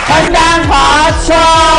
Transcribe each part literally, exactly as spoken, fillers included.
คนดังขอโช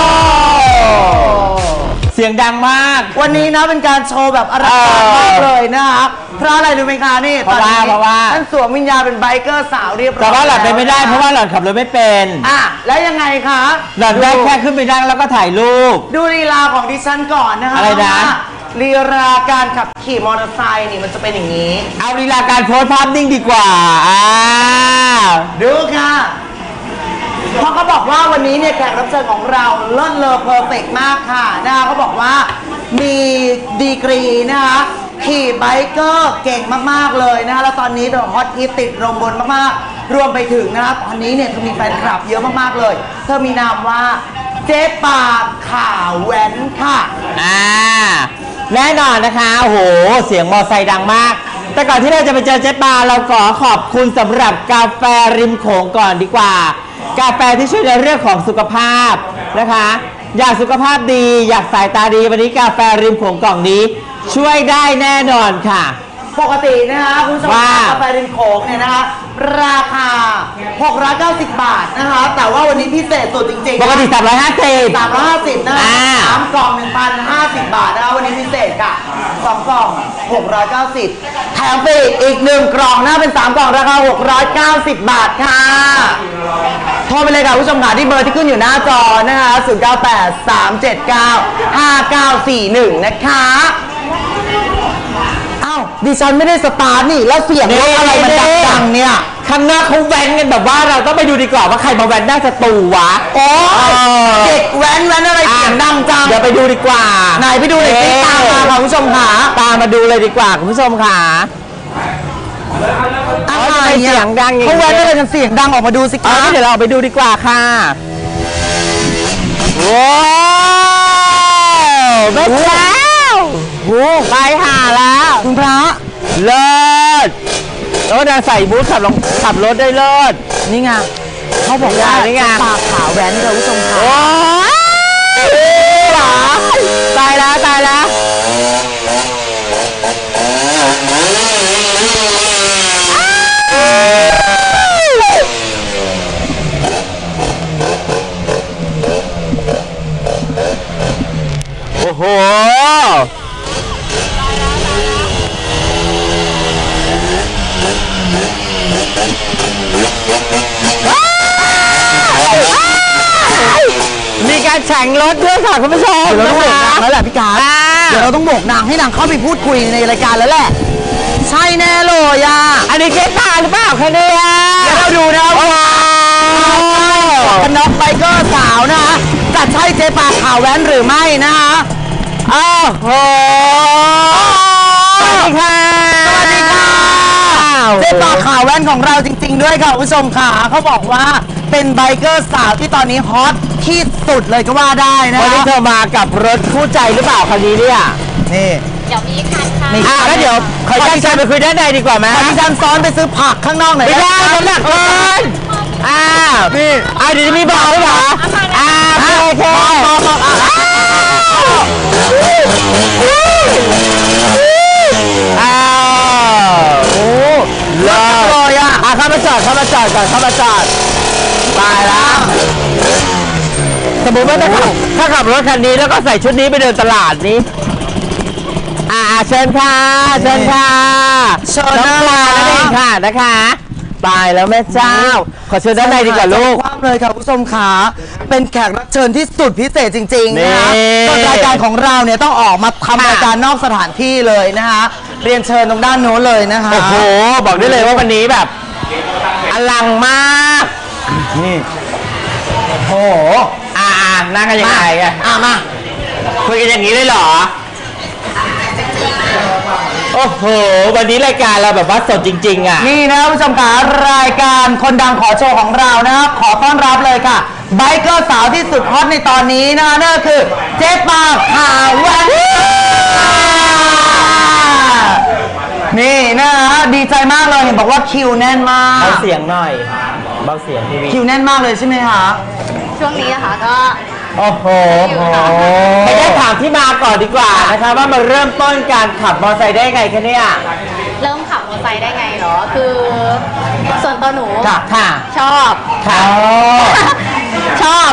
ว์เสียงดังมากวันนี้นะเป็นการโชว์แบบอลังการมากเลยนะคะเพราะอะไรรู้ไหมคะนี่เพราะว่าเพราะว่าท่านสวมวิญญาณเป็นไบเกอร์สาวเรียบร้อยแต่ว่าหล่อนไปไม่ได้เพราะว่าหล่อนขับรถไม่เป็นอ่ะแล้วยังไงคะหล่อนได้แค่ขึ้นไปนั่งแล้วก็ถ่ายรูปดูลีลาของดิฉันก่อนนะคะอะไรนะลีลาการขับขี่มอเตอร์ไซค์นี่มันจะเป็นอย่างนี้เอาลีลาการโพสภาพนิ่งดีกว่าอ่าดูค่ะเพราะเขาบอกว่าวันนี้เนี่ยแขกรับเชิญของเราเลิศเลอเพอร์เฟกต์มากค่ะนะคะเขาบอกว่ามีดีกรีนะคะขี่ไบเกอร์เก่งมากๆเลยนะคะแล้วตอนนี้เธอฮอตฮิตติดลมบนมากๆรวมไปถึงนะคะตอนนี้เนี่ยเธอมีแฟนคลับเยอะมากๆเลยเธอมีนามว่าเจ๊ปาข่าวแว้นค่ะอ่าแน่นอนนะคะโอ้โหเสียงมอไซค์ดังมากแต่ก่อนที่เราจะไปเจอเจ๊ปาเราขอขอบคุณสำหรับกาแฟริมโขงก่อนดีกว่ากาแฟที่ช่วยในเรื่องของสุขภาพนะคะอยากสุขภาพดีอยากสายตาดีวันนี้กาแฟริมโขงกล่องนี้ช่วยได้แน่นอนค่ะปกตินะคะคุณผู้ชมกาแฟริมโขงเนี่ยนะคะราคาหกร้อยเก้าสิบบาทนะคะแต่ว่าวันนี้พิเศษสุดจริงๆปกติสามร้อยห้าสิบสามร้อยห้าสิบนะคะสามกล่อง หนึ่งพันห้าสิบบาทนะคะวันนี้พิเศษค่ะสองกล่องหกร้อยเก้าสิบแถมฟรีอีกหนึ่งกล่องนะเป็นสามกล่องราคาหกร้อยเก้าสิบบาทค่ะโทรไปเลยค่ะผู้ชมค่ะที่เบอร์ที่ขึ้นอยู่หน้าจอนะคะศูนย์ เก้า แปด สาม เจ็ด เก้า ห้า เก้า สี่ หนึ่งนะคะอ้าวดิฉันไม่ได้สตาร์ทนี่แล้วเสียงรถอะไรมันดังๆเนี่ยข้างหน้าเขาแว้นกันแบบว่าเราต้องไปดูดีกว่าว่าใครมาแว้นหน้าสตูวะโอ้เด็กแว้นแว้นอะไรเสียงดังจังเดี๋ยวไปดูดีกว่าไหนไปดูเลยสิตามมาค่ะคุณผู้ชมค่ะตามมาดูเลยดีกว่าคุณผู้ชมค่ะอะไรเสียงดังเขาแว้นอะไรกันเสียงดังออกมาดูสิคะเดี๋ยวเราไปดูดีกว่าค่ะว้าวไม่แล้วโอ้ไปหาแล้วคุณพระเลิศแล้วจะใส่บูทขับลงขับรถได้เลิศนี่ไงเขาบอกว่านี่ไงปากขาวแว้นค่ะผู้ชมค่ะโอ้ยหรอตายแล้วตายแล้วโอ้โหมีการแข่งรถด้วยค่ะคุณผู้ชมเดี๋ยวเราต้องโบกนางแล้วแหละพี่การเดี๋ยวเราต้องโบกนางให้นางเข้าไปพูดคุยในรายการแล้วแหละใช่แน่เลยอ่ะอันนี้เจ๊ปาหรือเปล่าคะเนี่ยเดี๋ยวเราดูนะว่ากันน็อกไบเกอร์สาวนะคะจะใช่เจ๊ปาข่าวแว้นหรือไม่นะคะอ้าวโหสวัสดีค่ะสวัสดีค่ะเจ๊ปาข่าวแว้นของเราจริงๆด้วยค่ะผู้ชมค่ะเขาบอกว่าเป็นไบเกอร์สาวที่ตอนนี้ฮอตที่สุดเลยก็ว่าได้นะวันนี้เธอมากับรถคู่ใจหรือเปล่าคันนี้เนี่ยนี่เดี๋ยวมีคันค่ะอ่ะแล้วเดี๋ยวขอแจ้งเชิญไปคุยด้านในดีกว่าไหมดิฉันซ้อนไปซื้อผักข้างนอกหน่อยไม่ได้น้ำหนักเกินอ้าวนี่อ่ะเดี๋ยวจะมีบอกหรือเปล่าอ่าโอเคอ้าวโอ้เลิศเลยอ่ะอ่ะเข้ามาจอดเข้ามาจอดก่อนเข้ามาจอดตายแล้วสมมติว่าถ้าขับถ้าขับรถคันนี้แล้วก็ใส่ชุดนี้ไปเดินตลาดนี้อ่าเชิญค่ะเชิญค่ะเชิญน้องปลานั่นเองค่ะนะคะตายแล้วแม่เจ้าขอเชิญด้านในดีกว่าลูกความเลยค่ะผู้ชมขาเป็นแขกรับเชิญที่สุดพิเศษจริงๆนะคะรายการของเราเนี่ยต้องออกมาทำรายการนอกสถานที่เลยนะคะเรียนเชิญตรงด้านโน้นเลยนะคะโอ้โหบอกได้เลยว่าวันนี้แบบอลังมากนี่โอ้โหอ่านั่งกันยังไงอ่ะอ่ะมาคุยกันอย่างนี้เลยเหรอโอ้โหวันนี้รายการเราแบบว่าสดจริงๆอ่ะนี่นะผู้ชมค่ะรายการคนดังขอโชว์ของเรานะครับขอต้อนรับเลยค่ะไบเกอร์สาวที่สุดฮอตในตอนนี้นะนั่นก็คือเจ๊ปาข่าวแว้นนี่นะดีใจมากเลยเห็นบอกว่าคิวแน่นมากเบาเสียงหน่อยเบาเสียงทีวีคิวแน่นมากเลยใช่ไหมคะช่วงนี้นะคะก็โอ้โหไม่ได้ถามที่มาก่อนดีกว่านะคะว่ามาเริ่มต้นการขับมอเตอร์ไซค์ได้ไงคะเนี่ยเริ่มขับมอเตอร์ไซค์ได้ไงเหรอคือส่วนตัวหนูค่ะชอบค่ะชอบ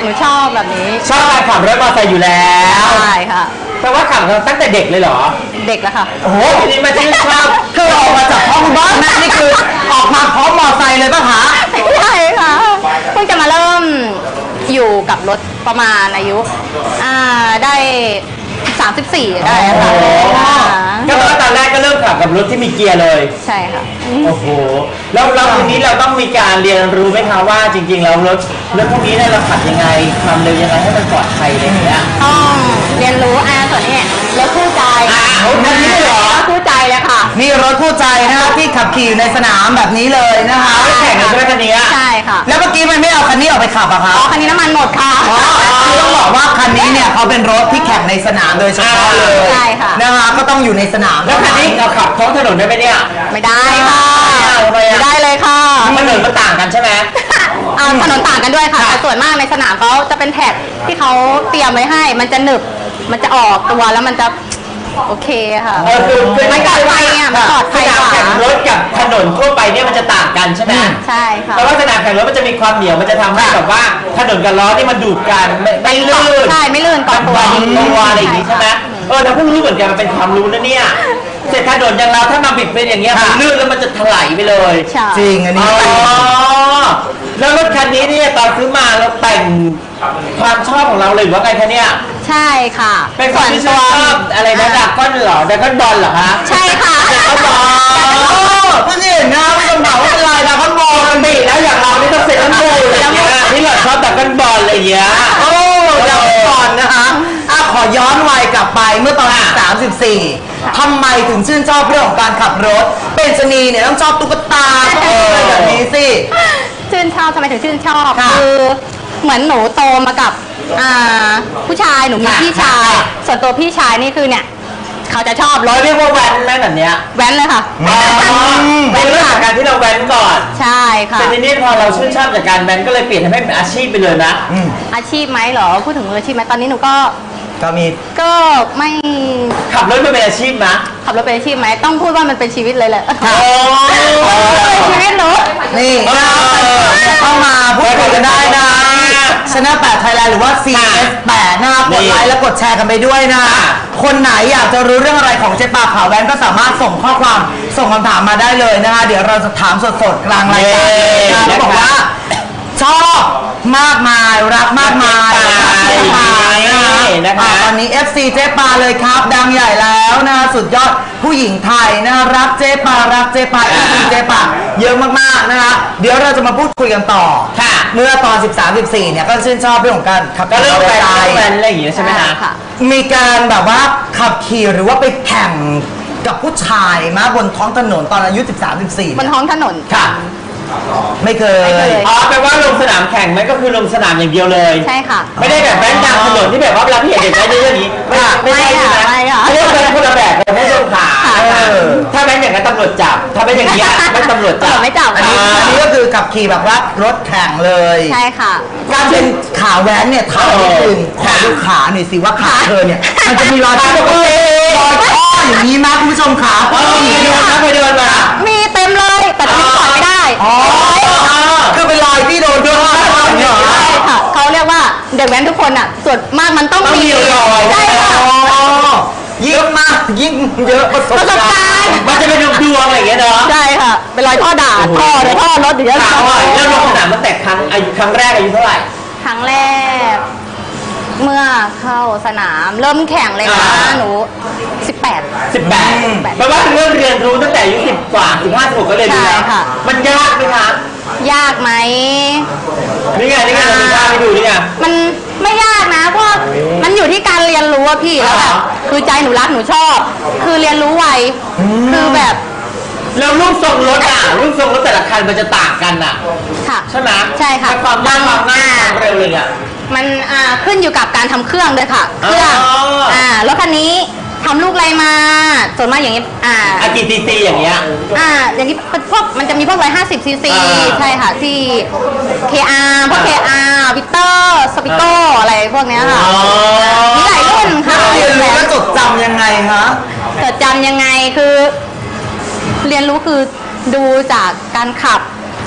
หนูชอบแบบนี้ชอบการขับรถมอเตอร์ไซค์อยู่แล้วใช่ค่ะแปลว่าขับตั้งแต่เด็กเลยเหรอเด็กแล้วค่ะโอ้โหทีนี้มาชื่นชอบคือออกมาจากห้องบ้านแม่นี่คือออกมาพร้อมมอไซค์เลยป่ะคะใช่ค่ะเพิ่งจะมาเริ่มอยู่กับรถประมาณอายุอ่าได้สามสิบสี่ได้ค่ะก็แปลว่าตอนแรกก็เริ่มขับกับรถที่มีเกียร์เลยใช่ค่ะโอ้โห แล้วเราทีนี้เราต้องมีการเรียนรู้ไหมคะว่าจริงๆแล้วรถรถพวกนี้เนี่ยเราขับยังไงความเร็วยังไงให้มันปลอดภัยอะไรอย่างเงี้ยต้องเรียนรู้อ่าส่วนนี้รถคู่ใจอ่าคันนี้เหรอรถคู่ใจเลยค่ะนี่รถคู่ใจนะคะที่ขับขี่ในสนามแบบนี้เลยนะคะไม่แข่งกันใช่ไหมคันนี้ใช่ค่ะแล้วเมื่อกี้มันไม่เอาคันนี้ออกไปขับอะคะอ๋อคันนี้น้ำมันหมดค่ะคือต้องบอกว่าคันนี้เนี่ยเขาเป็นรถที่แข่งในสนามโดยเฉพาะเลยใช่ค่ะนะคะก็ต้องอยู่ในสนามแล้วคันนี้เราขับท้องถนนได้ไหมเนี่ยไม่ได้ค่ะทำไมอะไม่ได้เลยค่ะถนนมันต่างกันใช่ไหมอ่าถนนต่างกันด้วยค่ะค่ะแต่ส่วนมากในสนามเขาจะเป็นแท็กที่เขาเตรียมไว้ให้ มันจะหนึบ มันจะออกตัวแล้วมันจะโอเคค่ะเออคือคือมันปลอดภัยอ่ะมันปลอดภัยสนามกว่าแข่งรถกับถนนทั่วไปเนี่ยมันจะต่างกันใช่ไหมใช่ค่ะแต่ว่าสนามแข่งรถมันจะมีความเหนียวมันจะทำให้แบบว่าถนนกับล้อนี่มันดูดกันไม่ไม่ลื่นใช่ไม่ลื่นเกาะตัวมันเกาะตัวอะไรอย่างงี้ใช่ไหมเออเราเพิ่งรู้เหมือนกันมันเป็นความรู้นะเนี่ยเสร็จถนนอย่างเราถ้ามาบิดเป็นอย่างเงี้ยมันลื่นแล้วมันจะถลายไปเลยใช่จริงอันอ๋นี้อแล้วรถคันนี้เนี่ยตอนซื้อมาเราแต่งความชอบของเราเลยหรือว่าไงคะเนี่ยใช่ค่ะเป็นความที่ชอบอะไรนะดราก้อนเหรอดราก้อนบอลเหรอคะใช่ค่ะดราก้อนบอลโอ้เพิ่งเห็นนะไม่ต้องถามว่าเป็นลายดาวคอนบอปลกติแล้วอย่างเรานี่ต้องเซ็นทั้งบูอะไรอย่างเงี้ยที่เราชอบดราก้อนบอลอะไรอย่างเงี้ยโอ้ดาวก่อนนะคะอ่ะขอย้อนวัยกลับไปเมื่อตอนค่ะสามสิบสี่ทำไมถึงชื่นชอบเรื่องของการขับรถ เป็นชนีเนี่ยต้องชอบตุ๊กตาชอบอะไรแบบนี้สิชื่นชอบทำไมถึงชื่นชอบค่ะคือเหมือนหนูโตมากับอ่าผู้ชายหนูมีค่ะพี่ชายค่ะส่วนตัวพี่ชายนี่คือเนี่ยเขาจะชอบรเราถเรียกว่าแว้นไหมแบบเนี้ยแว้นเลยค่ะเป็นเรื่องจากการที่เราแว้นก่อนใช่ค่ะแต่ทีนี้พอเราชื่นชอบจากการแว้นก็เลยเปลี่ยนให้เป็นอาชีพไปเลยนะอืมอาชีพไหมเหรอพูดถึงอาชีพไหมตอนนี้หนูก็ก็มีก็ไม่ขับรถมาเป็นอาชีพนะขับรถเป็นอาชีพไหมต้องพูดว่ามันเป็นชีวิตเลยแหละโอ้เป็นชีวิตหนูนี่เข้ามาพูดคุยกันได้นะชนะแปดไทยแลนด์หรือว่า ซี เอส แปดนะคะกดไลค์และกดแชร์กันไปด้วยนะ คนไหนอยากจะรู้เรื่องอะไรของเจ๊ปาขาวแว้นก็สามารถส่งข้อความส่งคำถามมาได้เลยนะคะ เดี๋ยวเราจะถามสดๆกลางรายการเลยนะคะเขาบอกว่า ชอบมากมายรักมากมายรักเจ๊ปานะคะอ่าตอนนี้ เอฟ ซี เจ๊ปาเลยครับ ดังใหญ่แล้วนะคะสุดยอดผู้หญิงไทยนะคะรักเจ๊ปารักเจ๊ปา เอฟ ซี เจ๊ปาเยอะมากๆนะคะเดี๋ยวเราจะมาพูดคุยกันต่อค่ะเมื่อตอน สิบสาม สิบสี่ เนี่ยก็ชื่นชอบเรื่องของการขับก็ขี่เรื่องมอเตอแว้ร์นไซเรื่องค์แว้นอะไรอย่างเงี้ยใช่ไหมคะค่ะมีการแบบว่าขับขี่หรือว่าไปแข่งกับผู้ชายมาบนท้องถนนตอนอายุ สิบสาม สิบสี่บนท้องถนนค่ะ ไม่เคยไม่เคยอ๋อแปลว่าลงสนามแข่งไหมก็คือลงสนามอย่างเดียวเลยใช่ค่ะไม่ได้แบบแว้นกลางถนนที่แบบว่าเวลาพี่เห็นเด็กแว้นเยอะๆอย่างนี้ไม่ไม่ใช่ใช่ไหมไม่ค่ะเขาเรียกว่าเป็นคนละแบบเป็นผู้ชมขาเออถ้าแว้นอย่างนั้นตำรวจจับถ้าเป็นอย่างนี้ยไม่ตำรวจจับตำรวจไม่จับอันนี้อันนี้ก็คือขับขี่แบบว่ารถแข่งเลยใช่ค่ะการเป็นขาแว้นเนี่ยถามนิดนึงขอดูขาหน่อยสิว่าขาเธอเนี่ย มันจะมีรอยที่แบบว่ารอยข้ออย่างนี้มั้ยคุณผู้ชมขาเออมีเดินนะไปเดินมามีเต็มเลยแต่ตอนนี้ถอยไม่ได้อ๋อคือเป็นรอยที่โดนด้วยเหรอใช่ค่ะเขาเรียกว่าเด็กแว้นทุกคนอ่ะส่วนมากมันต้องต้องมีรอยใช่ค่ะอ๋อยิ่งมากยิ่งเยอะประสบประสบการการณ์ณ์มันจะเป็นดวงๆอะไรอย่างเงี้ยเนาะใช่ค่ะ เป็นรอยท่อด่าโอ้โหท่อเดี๋ยวท่อรถเดี๋ยวจะถามหน่อยแล้วลงสนามตั้งแต่ครั้งอายุครั้งแรกอายุเท่าไหร่ครั้งแรก เมื่อเข้าสนามเริ่มแข่งเลยนะอ่าหนูสิบแปดสิบแปดแปลว่าเริ่มเรียนรู้ตั้งแต่อายุสิบกว่าสิบห้าสิบหกก็เรียนรู้แล้วใช่ค่ะมันยากไหมคะยากไหมนี่ไงนี่ไงเรามีภาพให้ดูนี่ไงมันไม่ยากนะเพราะมันอยู่ที่การเรียนรู้อะพี่แล้วแบบอ่าคือใจหนูรักหนูชอบ คือเรียนรู้ไวคือแบบแล้วรูปทรงรถอ่ะรูปทรงรถแต่ละคันมันจะต่างกันอ่ะค่ะใช่ไหมใช่ค่ะแต่ความยากความง่ายความเร็วเลยอ่ะมันอ่าขึ้นอยู่กับการทำเครื่องด้วยค่ะ เครื่องอ๋ออ่อ่ารถคันนี้ทำลูกอะไรมาส่วนมากอย่างนี้อ่าอากีตีตีอย่างเงี้ยอ่าอย่างนี้พวกมันจะมีพวกร้อยห้าสิบซีซีอ่าใช่ค่ะที่ เค อาร์ พวก เค อาร์ วิกเตอร์สปิโก้อะไรพวกเนี้ยค่ะอ๋อมีหลายรุ่นค่ะเรียนรู้และจดจำยังไงคะจดจำยังไงคือ เรียนรู้คือดูจากการขับ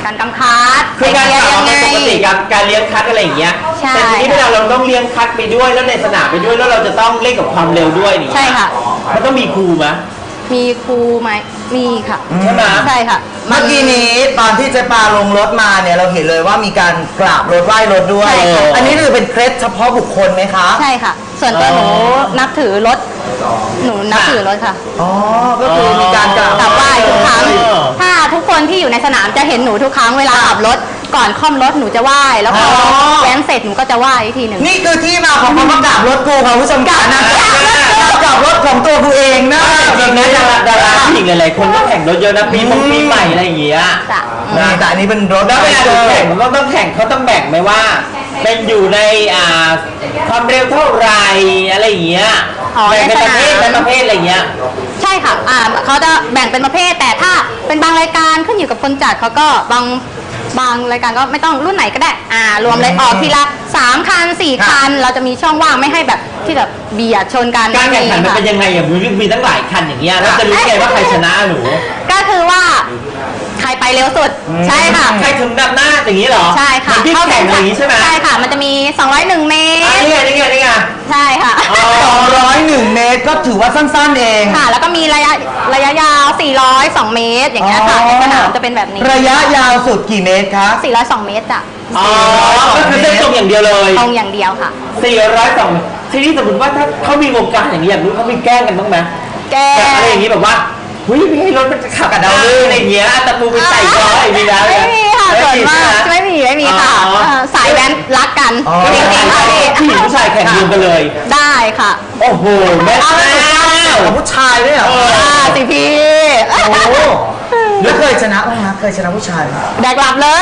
การกำคัดคือการเลี้ยกลับงมายังเป็นไงปกติกับการเลี้ยงคัดอะไรอย่างเงี้ยใช่แต่ทีนี้เวลาเราต้องเลี้ยงคัดไปด้วยแล้วในสนามไปด้วยแล้วเราจะต้องเล่นกับความเร็วด้วยนี่ใช่ค่ะมันต้องมีครูไหมมีครูไหมมีค่ะใช่ไหมใช่ค่ะเมื่อกี้นี้ตอนที่เจ๊ปาลงรถมาเนี่ยเราเห็นเลยว่ามีการกราบรถไหว้รถด้วยใช่ค่ะอันนี้คือเป็นเคล็ดเฉพาะบุคคลไหมคะใช่ค่ะ ส่วนตัวหนูนับถือรถหนูนับถือรถค่ะอ๋อ ก็คือมีการกราบกราบไหว้ทุกครั้งถ้าทุกคนที่อยู่ในสนามจะเห็นหนูทุกครั้งเวลาขับรถก่อนค่อมรถหนูจะไหว้แล้วพอแว้นเสร็จหนูก็จะไหว้อีกทีหนึ่งนี่คือที่มาของคำว่ากราบรถกูค่ะผู้ชมกราบนะกราบรถของตัวกูเองนะจริงนะดาราดาราผู้หญิงหลายๆคนก็แข่งรถเยอะนะปีมงปีใหม่อะไรอย่างเงี้ยจ้ะนะแต่อันนี้เป็นรถแล้วเวลาแข่งมันต้องแข่งเขาต้องแบ่งไหมว่า เป็นอยู่ในอ่าความเร็วเท่าไหรอะไรอย่างเงี้ยอ๋อแบ่งเป็นประเภทในสนามเป็นประเภทอะไรเงี้ยใช่ค่ะอ่าเขาจะแบ่งเป็นประเภทแต่ถ้าเป็นบางรายการขึ้นอยู่กับคนจัดเขาก็บางบางรายการก็ไม่ต้องรุ่นไหนก็ได้อ่ารวมเลยออกทีละสามคันสี่คันเราจะมีช่องว่างไม่ให้แบบที่แบบเบียดชนกันการแข่งขันมันเป็นยังไงอ่ะมีมีตั้งหลายคันอย่างเงี้ยแล้วจะรู้ไงว่าใครชนะหนูก็คือว่าใครไปเร็วสุดใช่ค่ะใครถึงนำหน้าอย่างนี้เหรอใช่ค่ะเหมือนที่แข่งอะไรอย่างงี้ใช่ไหมใช่ค่ะ มันจะมีสองร้อยเอ็ดเมอ่ะตรนี่ไงนี่ไงนี่ไงใช่ค่ะอ๋อสองร้อยหนึ่งเมตรก็ถือว่าสั้นๆเองค่ะ แล้วก็มีระยะระยะยาวสี่ร้อยสองเมตร อย่างเงี้ยค่ะอ๋อในสนามจะเป็นแบบนี้ระยะยาวสุดกี่เมตรคะสี่ร้อยสองเมตรจ้ะอ๋อก็คือเส้นตรงอย่างเดียวเลยตรงอย่างเดียวค่ะสี่ร้อยสองทีนี้สมมติว่าถ้าเขามีวงการอย่างนี้อยากรู้เขามีแกล้งกันบ้างไหมแกแบบอะไรอย่างนี้แบบว่าเฮ้ยไม่ให้รถมันจะขับกับเราเลยอะไรอย่างเงี้ยตะปูไปใส่ร้อยมีแล้วไม่มีค่ะส่วนมากไม่ไม่มีมีไม่มีค่ะอ๋อเออสายแว้นรักกันอ๋อจริงๆค่ะพี่ผู้หญิงผู้ชายแข่งรวมกันเลยได้ค่ะโอ้โหแม่เอาเจ้แล้วสุดท้ายากับผู้ชายด้วยเหรอเออ่าสิพี่โอ้โหแล้วเคยชนะบ้างนะเคยชนะผู้ชายไหมแดกหลับเลย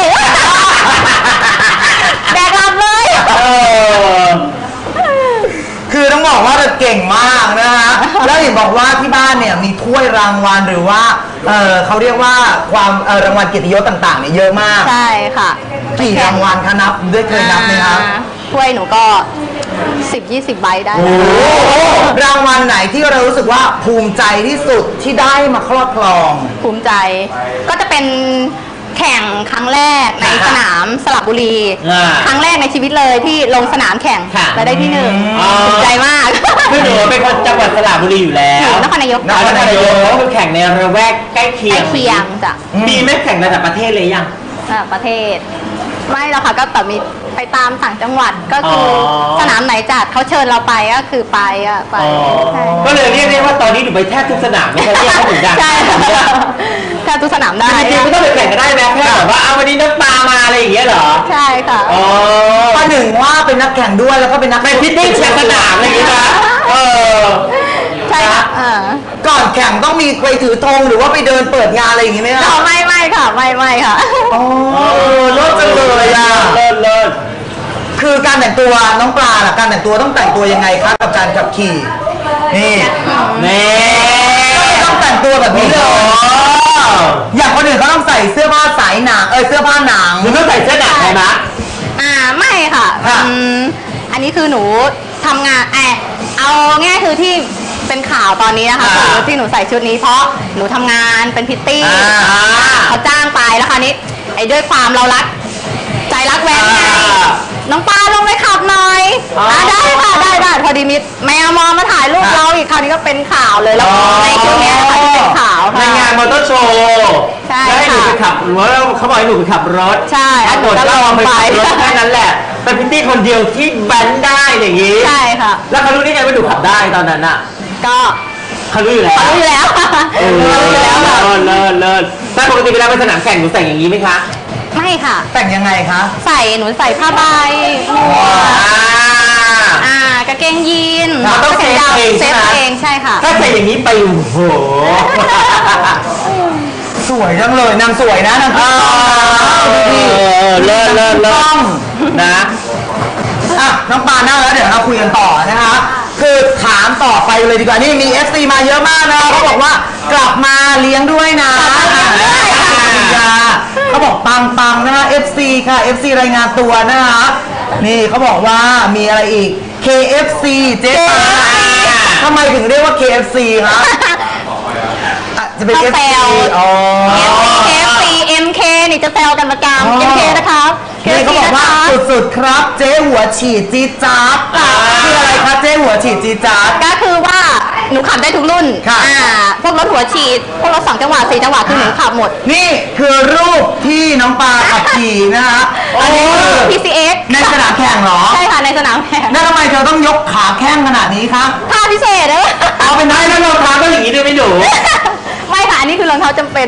แดกหลับเลยเออคือต้องบอกว่าเธอเก่งมากนะฮะ แล้วเห็นบอกว่าที่บ้านเนี่ยมีถ้วยรางวัลหรือว่า เออเขาเรียกว่าความเออรางวัลเกียรติยศต่างๆเนี่ยเยอะมากใช่ค่ะกี่รางวัลคะนับด้วยเคยนับไหมครับอ่าถ้วยหนูก็สิบยี่สิบใบได้โอ้โหรางวัลไหนที่เรารู้สึกว่าภูมิใจที่สุดที่ได้มาครอบครองภูมิใจ ก็จะเป็นแข่งครั้งแรกในสนามสระบุรีอ่าครั้งแรกในชีวิตเลยที่ลงสนามแข่งค่ะและได้ที่หนึ่งอ๋อภูมิใจมากคือหนูเป็นคนจังหวัดสระบุรีอยู่แล้วอยู่นครนายกนครนายกก็คือแข่งในระแวกใกล้เคีใกยล้งเคียงจ้ะมีไหมแข่งระดับประเทศเลยยังอ่าประเทศ ไม่หรอกค่ะก็แบบมีไปตามต่างจังหวัดก็คือออสนามไหนจัดเขาเชิญเราไปก็คือไปอะไปอ๋อใช่ก็เลยเรียกได้ว่าตอนนี้หนูไปแทบทุกสนามไม่ใช่เรียกเขาเหมือนกันใช่แทบทุกสนามได้จริงๆไม่ต้องไปแข่งกันได้ไหมแค่แบบว่าเอาวันนี้น้ำปลามาอะไรอย่างเงี้ยเหรอใช่ค่ะอ๋อประหนึ่งว่าเป็นนักแข่งด้วยแล้วก็เป็นนักไปพิตติ้งแข่งสนามอะไรอย่างเงี้ยนะเออใช่ค่ะเออก่อนแข่งต้องมีไปถือธงหรือว่าไปเดินเปิดงานอะไรอย่างงี้ไหมอ๋คะอไม่ไม่ค่ะ ไม่ไม่ค่ะอ๋อเลิศจังเลยอ่ะเลิศเลิศคือการแต่งตัวน้องปลาล่ะการแต่งตัวต้องแต่งตัวยังไงคะกับการขับขี่นี่แน่ต้องแต่งตัวแบบนี้เลยอย่างคนอื่นเขาต้องใส่เสื้อผ้าสายหนังเออเสื้อผ้าหนังหนูต้องใส่เสื้อหนังใช่ไหมอ่าไม่ค่ะค่ะอืมอันนี้คือหนูทำงานแอบเอาง่ายคือที่เป็นข่าวตอนนี้นะคะคือที่หนูใส่ชุดนี้เพราะหนูทำงานเป็นพิตตี้อ่าเขาจ้างไปแล้วคราวนี้ไอ้ด้วยความเรารัก ใจรักแว้นไงน้องปลาลงไปขับหน่อยอ่าได้ค่ะได้ได้พอดีมิแมวมองมาถ่ายรูปเราอีกคราวนี้ก็เป็นข่าวเลยแล้วในชุดเนี้ยค่ะที่เป็นข่าวในค่ะงานมอเตอร์โชว์ใช่แล้วให้หนูค่ะไปขับรถเขาบอกให้หนูไปขับรถใช่ปรากฏก็ก็ลลออง งไปไปขับรถแค่นั้นแหละเป็นพิตตี้คนเดียวที่แบนได้อย่างนี้ใช่ค่ะแล้วเขารู้ได้ไงว่าหนูขับได้ตอนนั้นอ่ะก็เขารู้อยู่แล้วรู้อยู่แล้วค่ะเออรู้อยู่แล้วค่ะเลิศเลิศเลิศแต่ปกติเวลาไปสนามแข่งหนูแต่งอย่างนี้ไหมคะไม่ค่ะแต่งยังไงคะใส่หนูใส่ผ้าใบหมวกอ่าอ่ากางเกงยีนเราต้องเซฟยาวเองเซใช่ฟไหมเองใช่ค่ะถ้าใส่อย่างนี้ไปโอ้โหสวยจังเลยนางสวยนะนางเอดูดิอเลิศเลิศเลิต้อศงนะอ่ะน้องปานั่งแล้วเดี๋ยวเราคุยกันต่อนะคะคือถามต่อไปเลยดีกว่านี่มี เอฟ ซี มาเยอะมากนะเขาบอกว่ากลับมาเลี้ยงด้วยนะกลับมาเลี้ยงด้วยค่ะอ่าเขาบอกปังปังๆนะคะ เอฟ ซี ค่ะ เอฟ ซี รายงานตัวนะคะนี่เขาบอกว่ามีอะไรอีก เค เอฟ ซี เจ๊ปาทำไมถึงเรียกว่า เค เอฟ ซี คะอ่ะจะเป็นข้าวเอฟแปซีลวอ๋อเค เอฟ ซี เอ็ม เค นี่นิกจะแซวกันประจำอ๋อเอ็มเคนะครับนี่เขาบอกว่านะคะสุดๆครับเจ๊หัวฉีดจี๊ดจ๊าดคืออะไรคะเจ๊หัวฉีดจี๊ดจ๊าดก็คือว่าหนูขับได้ทุกรุ่นค่ะอ่าพวกรถหัวฉีดพวกรถสองจังหวะสี่จังหวะคือหนูขับหมดนี่คือรูปที่น้องปลาขับขี่นะคะอันนี้คือพี ซี เอ็กซ์ในสนามแข่งเหรอใช่ค่ะในสนามแข่งแล้วทำไมเธอต้องยกขาแข้งขนาดนี้คะท่าพิเศษนะเอาเป็นไงแล้วรองเท้าก็อย่างนี้ด้วยไม่หนูไม่ค่ะอันนี้คือรองเท้าจำเป็น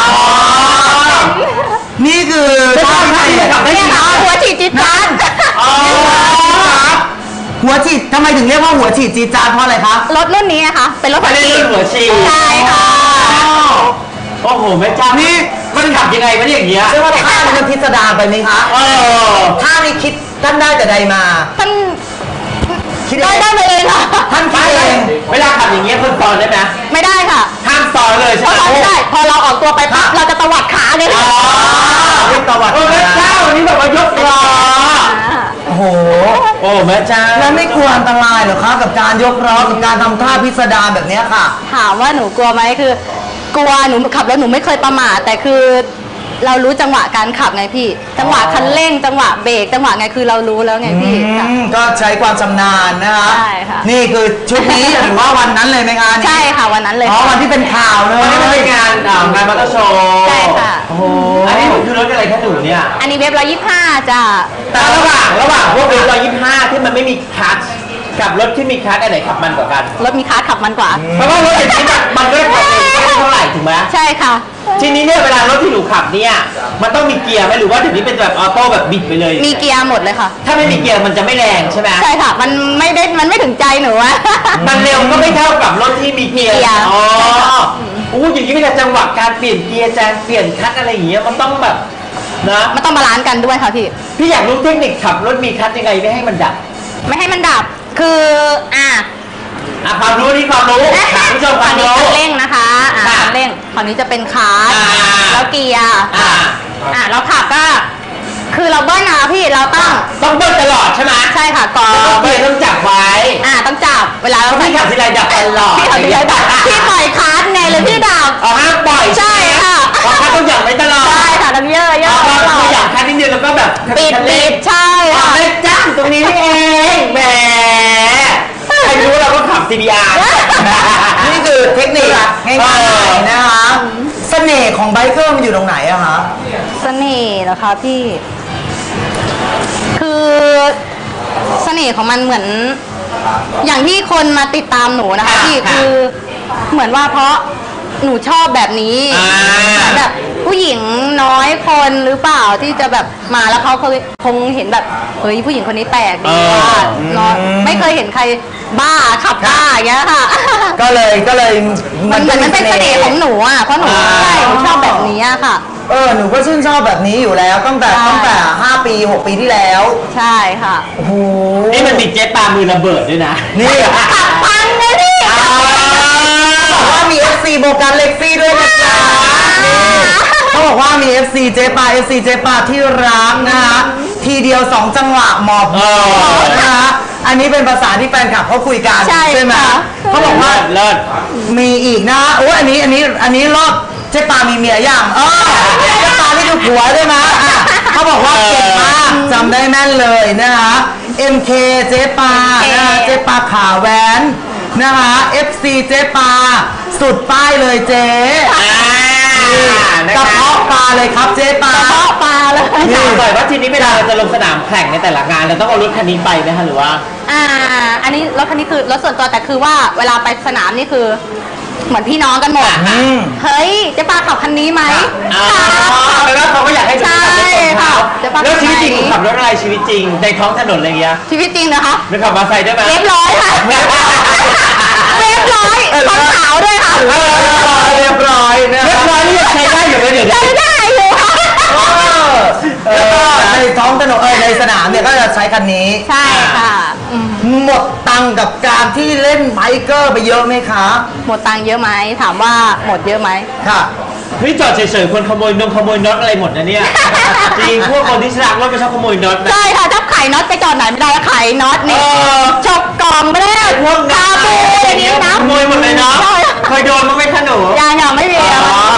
นี่คือไม่ใช่ท่าที่ขับได้เนี่ยจริงค่ะนะหัวฉีดจิ๊ดจ๊าดอ๋อหัวฉีดทำไมถึงเรียกว่าหัวฉีดจี๊ดจ๊าดเพราะอะไรคะรถรุ่นนี้นะคะเป็นรถหัวฉีดหัวฉีดใช่ค่ะโอ้โหแม่เจ้านี่มันขับยังไงวะเนี่ยอย่างเงี้ยใช่ว่าท่านี้มันพิสดารไปไหมคะเออท่านี้คิดท่านได้แต่ใดมาท่านคิดได้เองได้มาเองค่ะท่านคิดเองเวลาขับอย่างเงี้ยคนซ้อนได้ไหมไม่ได้ค่ะห้ามซ้อนเลยเพใช่ราะไหมเราไม่ได้พอเราออกตัวไปปั๊บเราจะตวัดขาเลยอ๋อเป็นประวัติโอ้แม่เจ้าวันนี้แบบว่ายกล้อโอ้โหโอ้แม่เจ้าแล้วไม่กลัวอันตรายเหรอคะกับการยกล้อกับการทำท่าพิสดารแบบเนี้ยค่ะถามว่าหนูกลัวไหมคือ กลัวหนูขับแล้วหนูไม่เคยประมาทแต่คือ เรารู้จังหวะการขับไงพี่ จังหวะคันเร่งจังหวะเบรกจังหวะไงคือเรารู้แล้วไงพี่ค่ะอืมก็ใช้ความชำนาญนะคะใช่ค่ะนี่คือชุดนี้ หรือว่าวันนั้นเลยไหมคะนี่ใช่ค่ะวันนั้นเลยอ๋อวันที่เป็นข่าวเลยวันนี้มันเป็นงานอ่างานมอเตอร์โชว์ใช่ค่ะโอ้โหอันนี้คือรถอะไรแค่หนูเนี่ยอันนี้เว็บร้อยยี่สิบห้าจ้ะแต่ระหว่างระหว่างพวกเบนซ์ร้อยยี่สิบห้าที่มันไม่มีคลัตช์กับรถที่มีคลัตช์อันไหนขับมันกว่ากันรถมีคาร์ทขับมันกว่าเพราะว่ารถอย่างนี้มันมันก็ขับเองไม่ได้เท่าไหร่ถูกไหมใช่ค่ะทีนี้เนี่ยเวลารถที่หนูขับเนี่ยมันต้องมีเกียร์ไหมหรือว่าเดี๋ยวนี้เป็นแบบออโต้แบบบิดไปเลยมีเกียร์หมดเลยค่ะถ้าไม่มีเกียร์มันจะไม่แรงใช่ไหมใช่ค่ะ มันไม่ได้มันไม่ถึงใจหนูอะมันเร็วก็ไม่เท่ากับรถที่มีเกียร์มีเกียร์อ๋ออู้อย่างนี้เวลาจังหวะการเปลี่ยนเกียร์จานเปลี่ยนคลัตช์อะไรอย่างเงี้ยมันต้องแบบนะมันต้องบาลานซ์กันด้วยค่ะพี่พี่อยากรู้เทคนิคขับรถมีคลัตช์ยังไงไม่ให้มันดับไม่ให้มันดับ คืออ่ะอ่ะความรู้นี่ความรู้ถามผู้ชมคฝั่วาง มนี้รู้คันเร่งนะคะอ่าค่ะคันเร่งฝั่งนี้จะเป็นคาร์ทอ่าแล้วเกียร์อ่าอ่าเราขับก็ คือเราเบิ้ลนะพี่เราต้องต้องเบิ้ลตลอดใช่ไหมใช่ค่ะก่อนแล้วก็เกียร์ต้องจับไว้อ่าต้องจับเวลาเพเราราะพี่ขับทีไรดับตลอดพี่ขับทีไรดับพี่ปล่อยคาร์ทไงเลยพี่ดับอ๋อห้ามปล่อยใช่ค่ะเพราะคันต้องหยั่งไว้ตลอดใช่ค่ะต้องเยอะเยอ๋อะอตลอคือดหยั่งคันนิดเดียวแล้วก็แบบปิดคันปิเร่งดใช่อ๋อค่ะแม่จ้างตรงนี้นี่เองแหมใครรู้เราก็ขับ ซี บี อาร์นี่คือเทคนิคง่ายๆนะคะ เสน่ห์ของไบเกอร์มันอยู่ตรงไหนอะคะเสน่ห์เหรอคะพี่ คือเสน่ห์ของมันเหมือน อย่างที่คนมาติดตามหนูนะคะค่ะพี่ค่ะคือเหมือนว่าเพราะหนูชอบแบบนี้อ่าเหมือนแบบผู้หญิงน้อยคนหรือเปล่าที่จะแบบมาแล้วเขาเคยคงเห็นแบบเฮ้ยผู้หญิงคนนี้แปลกดีว่าเนอะไม่เคยเห็นใครบ้าขับบ้าอย่างเงี้ยค่ะก็เลยก็เลยมันเหมือนมันเป็นเสน่ห์ของหนูอ่ะเพราะหนูใช่หนูชอบแบบนี้อะค่ะเออหนูก็ชื่นชอบแบบนี้อยู่แล้วตั้งแต่ใช่ตั้งแต่ห้าปีหกปีที่แล้วใช่ค่ะโอ้โหนี่มันมีเจ๊ปลามือระเบิดด้วยนะนี่ขับพังเลยพี่บอกว่ามี เอฟ ซี โบกันเล็กซี่ด้วยนะจ๊ะนี่เขาบอกว่ามี เอฟ ซี เจ๊ปา เอฟ ซี เจ๊ปาที่รักนะคะทีเดียวสองจังหวะหมอบเออนะคะอันนี้เป็นภาษาที่แฟนคลับเขาคุยกันใช่ไหมค่ะเขาบอกว่าเลิศมีอีกนะโอ้ยอันนี้อันนี้อันนี้รอบเจ๊ปามีเมียยังเออเจ๊ปานี่คือผัวใช่ไหมอ่ะเขาบอกว่าเก่งมากจำได้แม่นเลยนะคะ เอ็ม เค เจ๊ปานะคะเจ๊ปาขาแหวนนะคะ เอฟ ซี เจ๊ปาสุดป้ายเลยเจ๊อ่านะกระคะเพาะปลาเลยครับเจ๊ปาเพาะปลาเลยถามหน่อยว่าทีนี้เวลาเราจะลงสนามแข่งในแต่ละงานเราต้องเอารถคันนี้ไปไหมคะหรือว่าอ่า อันนี้รถคันนี้คือรถส่วนตัวแต่คือว่าเวลาไปสนามนี่คือ เหมือนพี่น้องกันหมดอืมเฮ้ยเจ๊ปาขับคันนี้ไหมอ๋อแปลว่าเขาก็อยากให้ดูขับรถของเขาใช่ค่ะแล้วชีวิตจริงหนูขับรถอะไรชีวิตจริงในท้องถนนอะไรอย่างเงี้ยชีวิตจริงนะคะหนูขับมอเตอร์ไซค์ได้ไหมเรียบร้อยค่ะเรียบร้อยคนขาวด้วยค่ะเออเรียบร้อยนะเรียบร้อยนี่ยังใช้ได้อยู่เลยเดี๋ยวใช้นี้ได้อยู่ค่ะเออแล้วก็ในท้องถนนเออในสนามเนี่ยก็จะใช้คันนี้ใช่ค่ะอืมหมดตังค์กับการที่เล่นไบเกอร์ไปเยอะไหมคะหมดตังค์เยอะไหมถามว่าหมดเยอะไหมค่ะเฮ้ยจอดเฉยๆคนขโมยนงขโมยน็อตอะไรหมดนะเนี่ยจริงพวกคนที่ฉลาดรถไม่ชอบขโมยน็อตนะใช่ค่ะถ้าไขน็อตไปจอดไหนไม่ได้ไขน็อตนี่เออฉกกล่องไม่ได้พวกคาบูอย่างนี้นะขโมยหมดเลยเนาะใช่เคยโดนมั้างไหมคะหนูยังยังไม่มีอะอ๋อยังไม่โดนเก็บ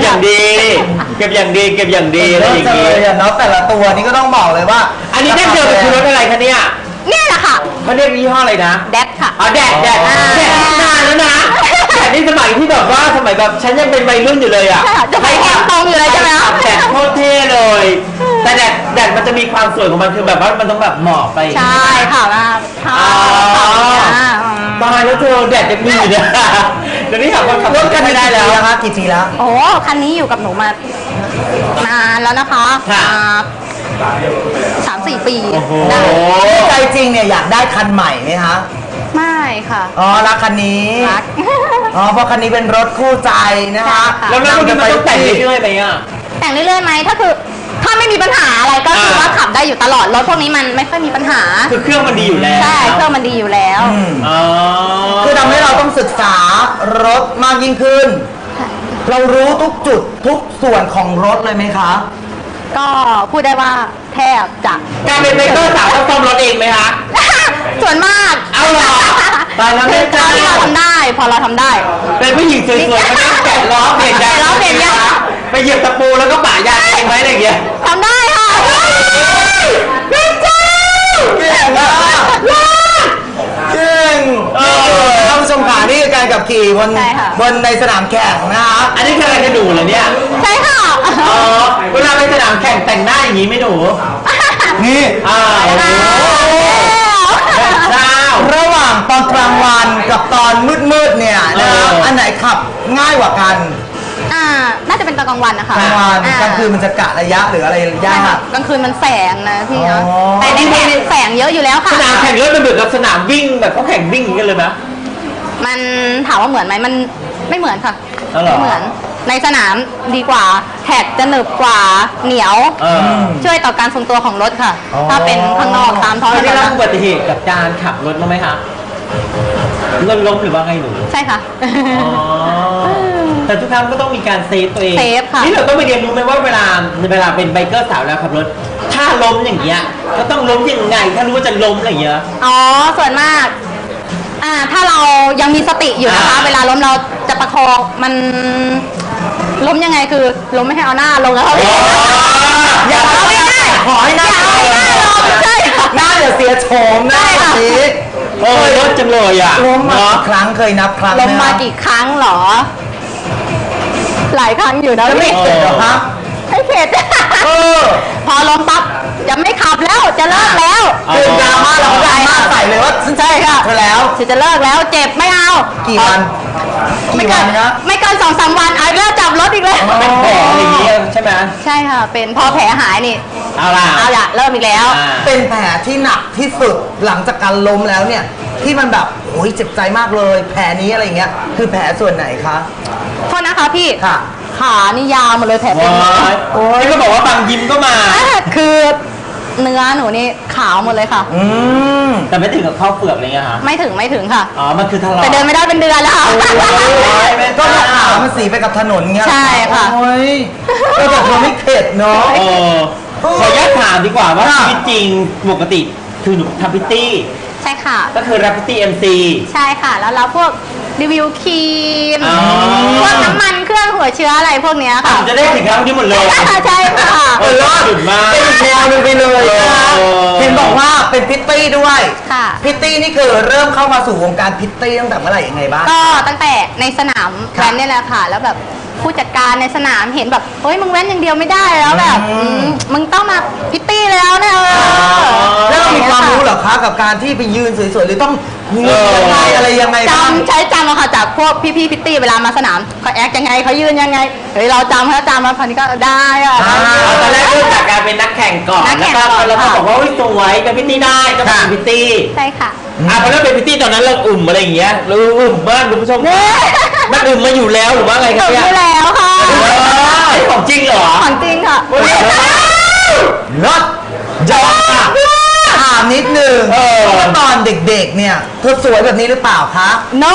อย่างดี เก็บอย่างดีเก็บอย่างดีอะไรอย่างเจงี้อเลยเนาะแต่ละตัวนี้ก็ต้องบอกเลยว่าอันนี้แดดเดิมเป็นคือรถอะไรคะเนี่ยเนี่ยแหละค่ะเขาเรียกยี่ห้ออะไรนะแดดค่ะอ๋อแดดแดดอ่าแดดนานแล้วนะแดดนี่สมัยที่แบบว่าสมัยแบบฉันยังเป็นวัยรุ่นอยู่เลยอ่ะใช่ค่ะจะไปแอบตรงอยู่เลยใช่ไหมคะแดดโคตรเท่เลย แต่แดดแดดมันจะมีความสวยของมันคือแบบว่ามันต้องแบบเหมาะไปใช่ค่ะมาค่ะอ๋อตายแล้วเธอแดดยังมีอยู่เนี่ยเดี๋ยวนี้ขับรถขับรถกันไม่ได้แล้วนะคะกี่ปีแล้วโอ้คันนี้อยู่กับหนูมานานแล้วนะคะค่ะสามสี่ปีโอ้โหได้ใจจริงเนี่ยอยากได้คันใหม่ไหมคะไม่ค่ะอ๋อรักคันนี้รักอ๋อเพราะคันนี้เป็นรถคู่ใจนะคะใช่ค่ะแล้วแล้วพวกนี้มันต้องแต่งเรื่อยๆไหมอ่ะแต่งเรื่อยๆไหมถ้าคือถ้าไม่มีปัญหาอะไรก็คือว่าขับได้อยู่ตลอดรถพวกนี้มันไม่ค่อยมีปัญหาคือเครื่องมันดีอยู่แล้วใช่เครื่องมันดีอยู่แล้วอืมอ๋อคือทำให้เราต้องศึกษารถมากยิ่งขึ้น เรารู้ทุกจุดทุกส่วนของรถเลยไหมคะก็พูดได้ว่าแทบจะการเป็นไบเกอร์สาวต้องซ่อมรถเองไหมคะส่วนมากเอาเหรอตายแล้วไม่คือใช่ตอนที่เราทำได้ พอเราทำได้เป็นผู้หญิงสวยๆไม่ต้องแกะล้อเปลี่ยนยางแกะล้อเปลี่ยนยางไปเหยียบตะปูแล้วก็ป่ายางเองไหมอะไรอย่างเงี้ยทำได้ค่ะเก่งจังเก่งอะเก่งเออท่านผู้ชมขานี่คือการขับขี่บนใช่ค่ะบนในสนามแข่งนะคะอันนี้คืออะไรจะดูเหรอเนี่ยใช่ค่ะอ๋อ เวลาไปสนามแข่งแต่งหน้าอย่างนี้ไม่หนูนี่อ่าโอ้โหแม่เจ้าระหว่างตอนกลางวันกับตอนมืดๆเนี่ยนะคะเอออัอันไหนขับง่ายกว่ากันอ่า น่าจะเป็นตอนกลางวันนะคะกลางวันอ่กลางคืนมันจะกะระยะหรืออะไรใช่ยากค่ะกลางคืนมันแสงนะพี่เนาะอ๋อแต่ในแสงแสงเยอะอยู่แล้วสค่ะนามแข่งรถมันเหมือนกับสนามวิ่งแบบเขาแข่งวิ่งอย่างนี้กันเลยไหมมันถามว่าเหมือนไหมมันไม่เหมือนค่ะอ๋อเหรอไม่เหมือนในสนามดีกว่าแท็กจะหนึบกว่าเหนียวเออช่วยต่อการทรงตัวของรถค่ะอ๋อถ้าเป็นข้างนอกตามท้องเคถยได้นรับนอุบัติเหตุกับการขับรถบ้างไหมคะรถล้มหรือว่าไงหนูใช่ค่ะอ๋อ แต่ทุกครั้งก็ต้องมีการเซฟตัวเองเซฟค่ะนี่เราต้องไปเรียนรู้ไหมว่าเวลาเวลาเป็นไบเกอร์สาวแล้วขับรถ ถ้าล้มอย่างเงี้ยก็ต้องล้มยังไง ถ้ารู้ว่าจะล้มอะไรอย่างเงี้ยอ๋อ ส่วนมาก อ่า ถ้าเรายังมีสติอยู่นะคะอ่าเวลาล้มเราจะประคองมันล้มยังไงคือล้มไม่ให้เอาหน้าลงแล้วเขาอย่าเอาไม่ได้ขอให้หน้าอย่าเอาหน้าลงใช่ค่ะหน้าอย่าเสียโฉมหน้าใช่ค่ะสีโอ้ยรถจังเลยอ่ะล้มมาเนาะกี่ครั้งเคยนับครั้งไหล้มคะมากี่ครั้งเหรอ หลายครั้งอยู่นะจะไม่พี่เข็ดเหรอคะไม่เข็ดเออพอล้มปั๊บจะไม่ขับแล้วจะเลิกแล้วคือดราม่าเราดราม่าใส่เลยว่าฉันใช่ค่ะเธอแล้วฉันจะเลิกแล้วเจ็บไม่เอากี่วันไม่กี่เกิวัน นครับไม่เกินสองสามวันเอาอีกแล้วจับรถอีกแล้วเป็นแผลอะไรอย่างเงี้ยใช่ไหมใช่ค่ะ เป็นพอแผลหายนี่เอาล่ะเอาละเริ่มอีกแล้วอ่าเป็นแผลที่หนักที่สุดหลังจากการล้มแล้วเนี่ย ที่มันแบบโอ้ยเจ็บใจมากเลย แผลนี้อะไรเงี้ยคือแผลส่วนไหนคะโทษนะคะพี่ค่ะขานี่ยาวหมดเลยแผลเป็นว้ายโอ้ยก็บอกว่าบางยิมก็มาอ่าคือเนื้อหนูนี่ขาวหมดเลยค่ะอืมแต่ไม่ถึงกับข้าวเปลือกอะไรเงี้ยฮะไม่ถึงไม่ถึงค่ะอ๋อ มันคือทะเลาะแต่เดินไม่ได้เป็นเดือนแล้วค่ะก็ถ้าขามันสีไปกับถนนเงี้ยใช่ค่ะโอ้ยก็แต่เธอไม่เข็ดเนาะเออขออนุญาตถามดีกว่าว่าค่ะชีวิตจริงปกติคือหนูทำพิตตี้ใช่ค่ะก็คือรับพิตตี้เอ็มซีใช่ค่ะ แล้วเราพวกรีวิวครีมอ๋อพวกน้ำมันเครื่องหัวเชื้ออะไรพวกเนี้ยค่ะจะได้สินค้าพวกนี้หมดเลยใช่ค่ะเออสุดมากเป็นอีกแนวหนึงไปเลยนะคะเออเห็นบอกว่าเป็นพิตตี้ด้วยค่ะพิตตี้นี่คือเริ่มเข้ามาสู่วงการพิตตี้ตั้งแต่เมื่อไหร่ยังไงบ้างก็ตั้งแต่ในสนามครับแว้นเนี่ยแหละค่ะ แล้วแบบผู้จัดการในสนามเห็นแบบเฮ้ยมึงแว้นอย่างเดียวไม่ได้แล้วแบบอืมอืมมึงต้องมาพิตตี้แล้วเนี่ยเออแล้วเรามีความรู้เหรอคะกับการที่ไปยืนสวยๆหรือต้องยืนยังไงอะไรยังไงบ้างจำใช้จำอะค่ะจากพวกพี่ๆพิตตี้เวลามาสนามเขาแอคยังไงเขายืนยังไงเฮ้ยเราจำเขาจำมาพันนี้ก็ได้อะอ่าเอาตอนแรกเริ่มจากการเป็นนักแข่งก่อนนักแข่แล้วงก็ก่อนเราก็ค่ะบอกว่าเฮ้ยสวยเป็นพิตตี้ได้ก็เป็นพิตตี้ใช่ค่ะอ่ะพอเริ่มเป็นพิตตี้ตอนนั้นเราอุ่มอะไรอย่างเงี้ยเราอุ่มมากคุณผู้ชมมันอุ่มมาอยู่แล้วหรือว่าไงคจรับบ เนี่ยไปแล้วค่ะเฮ้ยของจริงเหรอของจริงค่ะรถยอดค่ะถามนิดนึงเออว่าตอนเด็กๆเนี่ยเธอสวยแบบนี้หรือเปล่าคะ no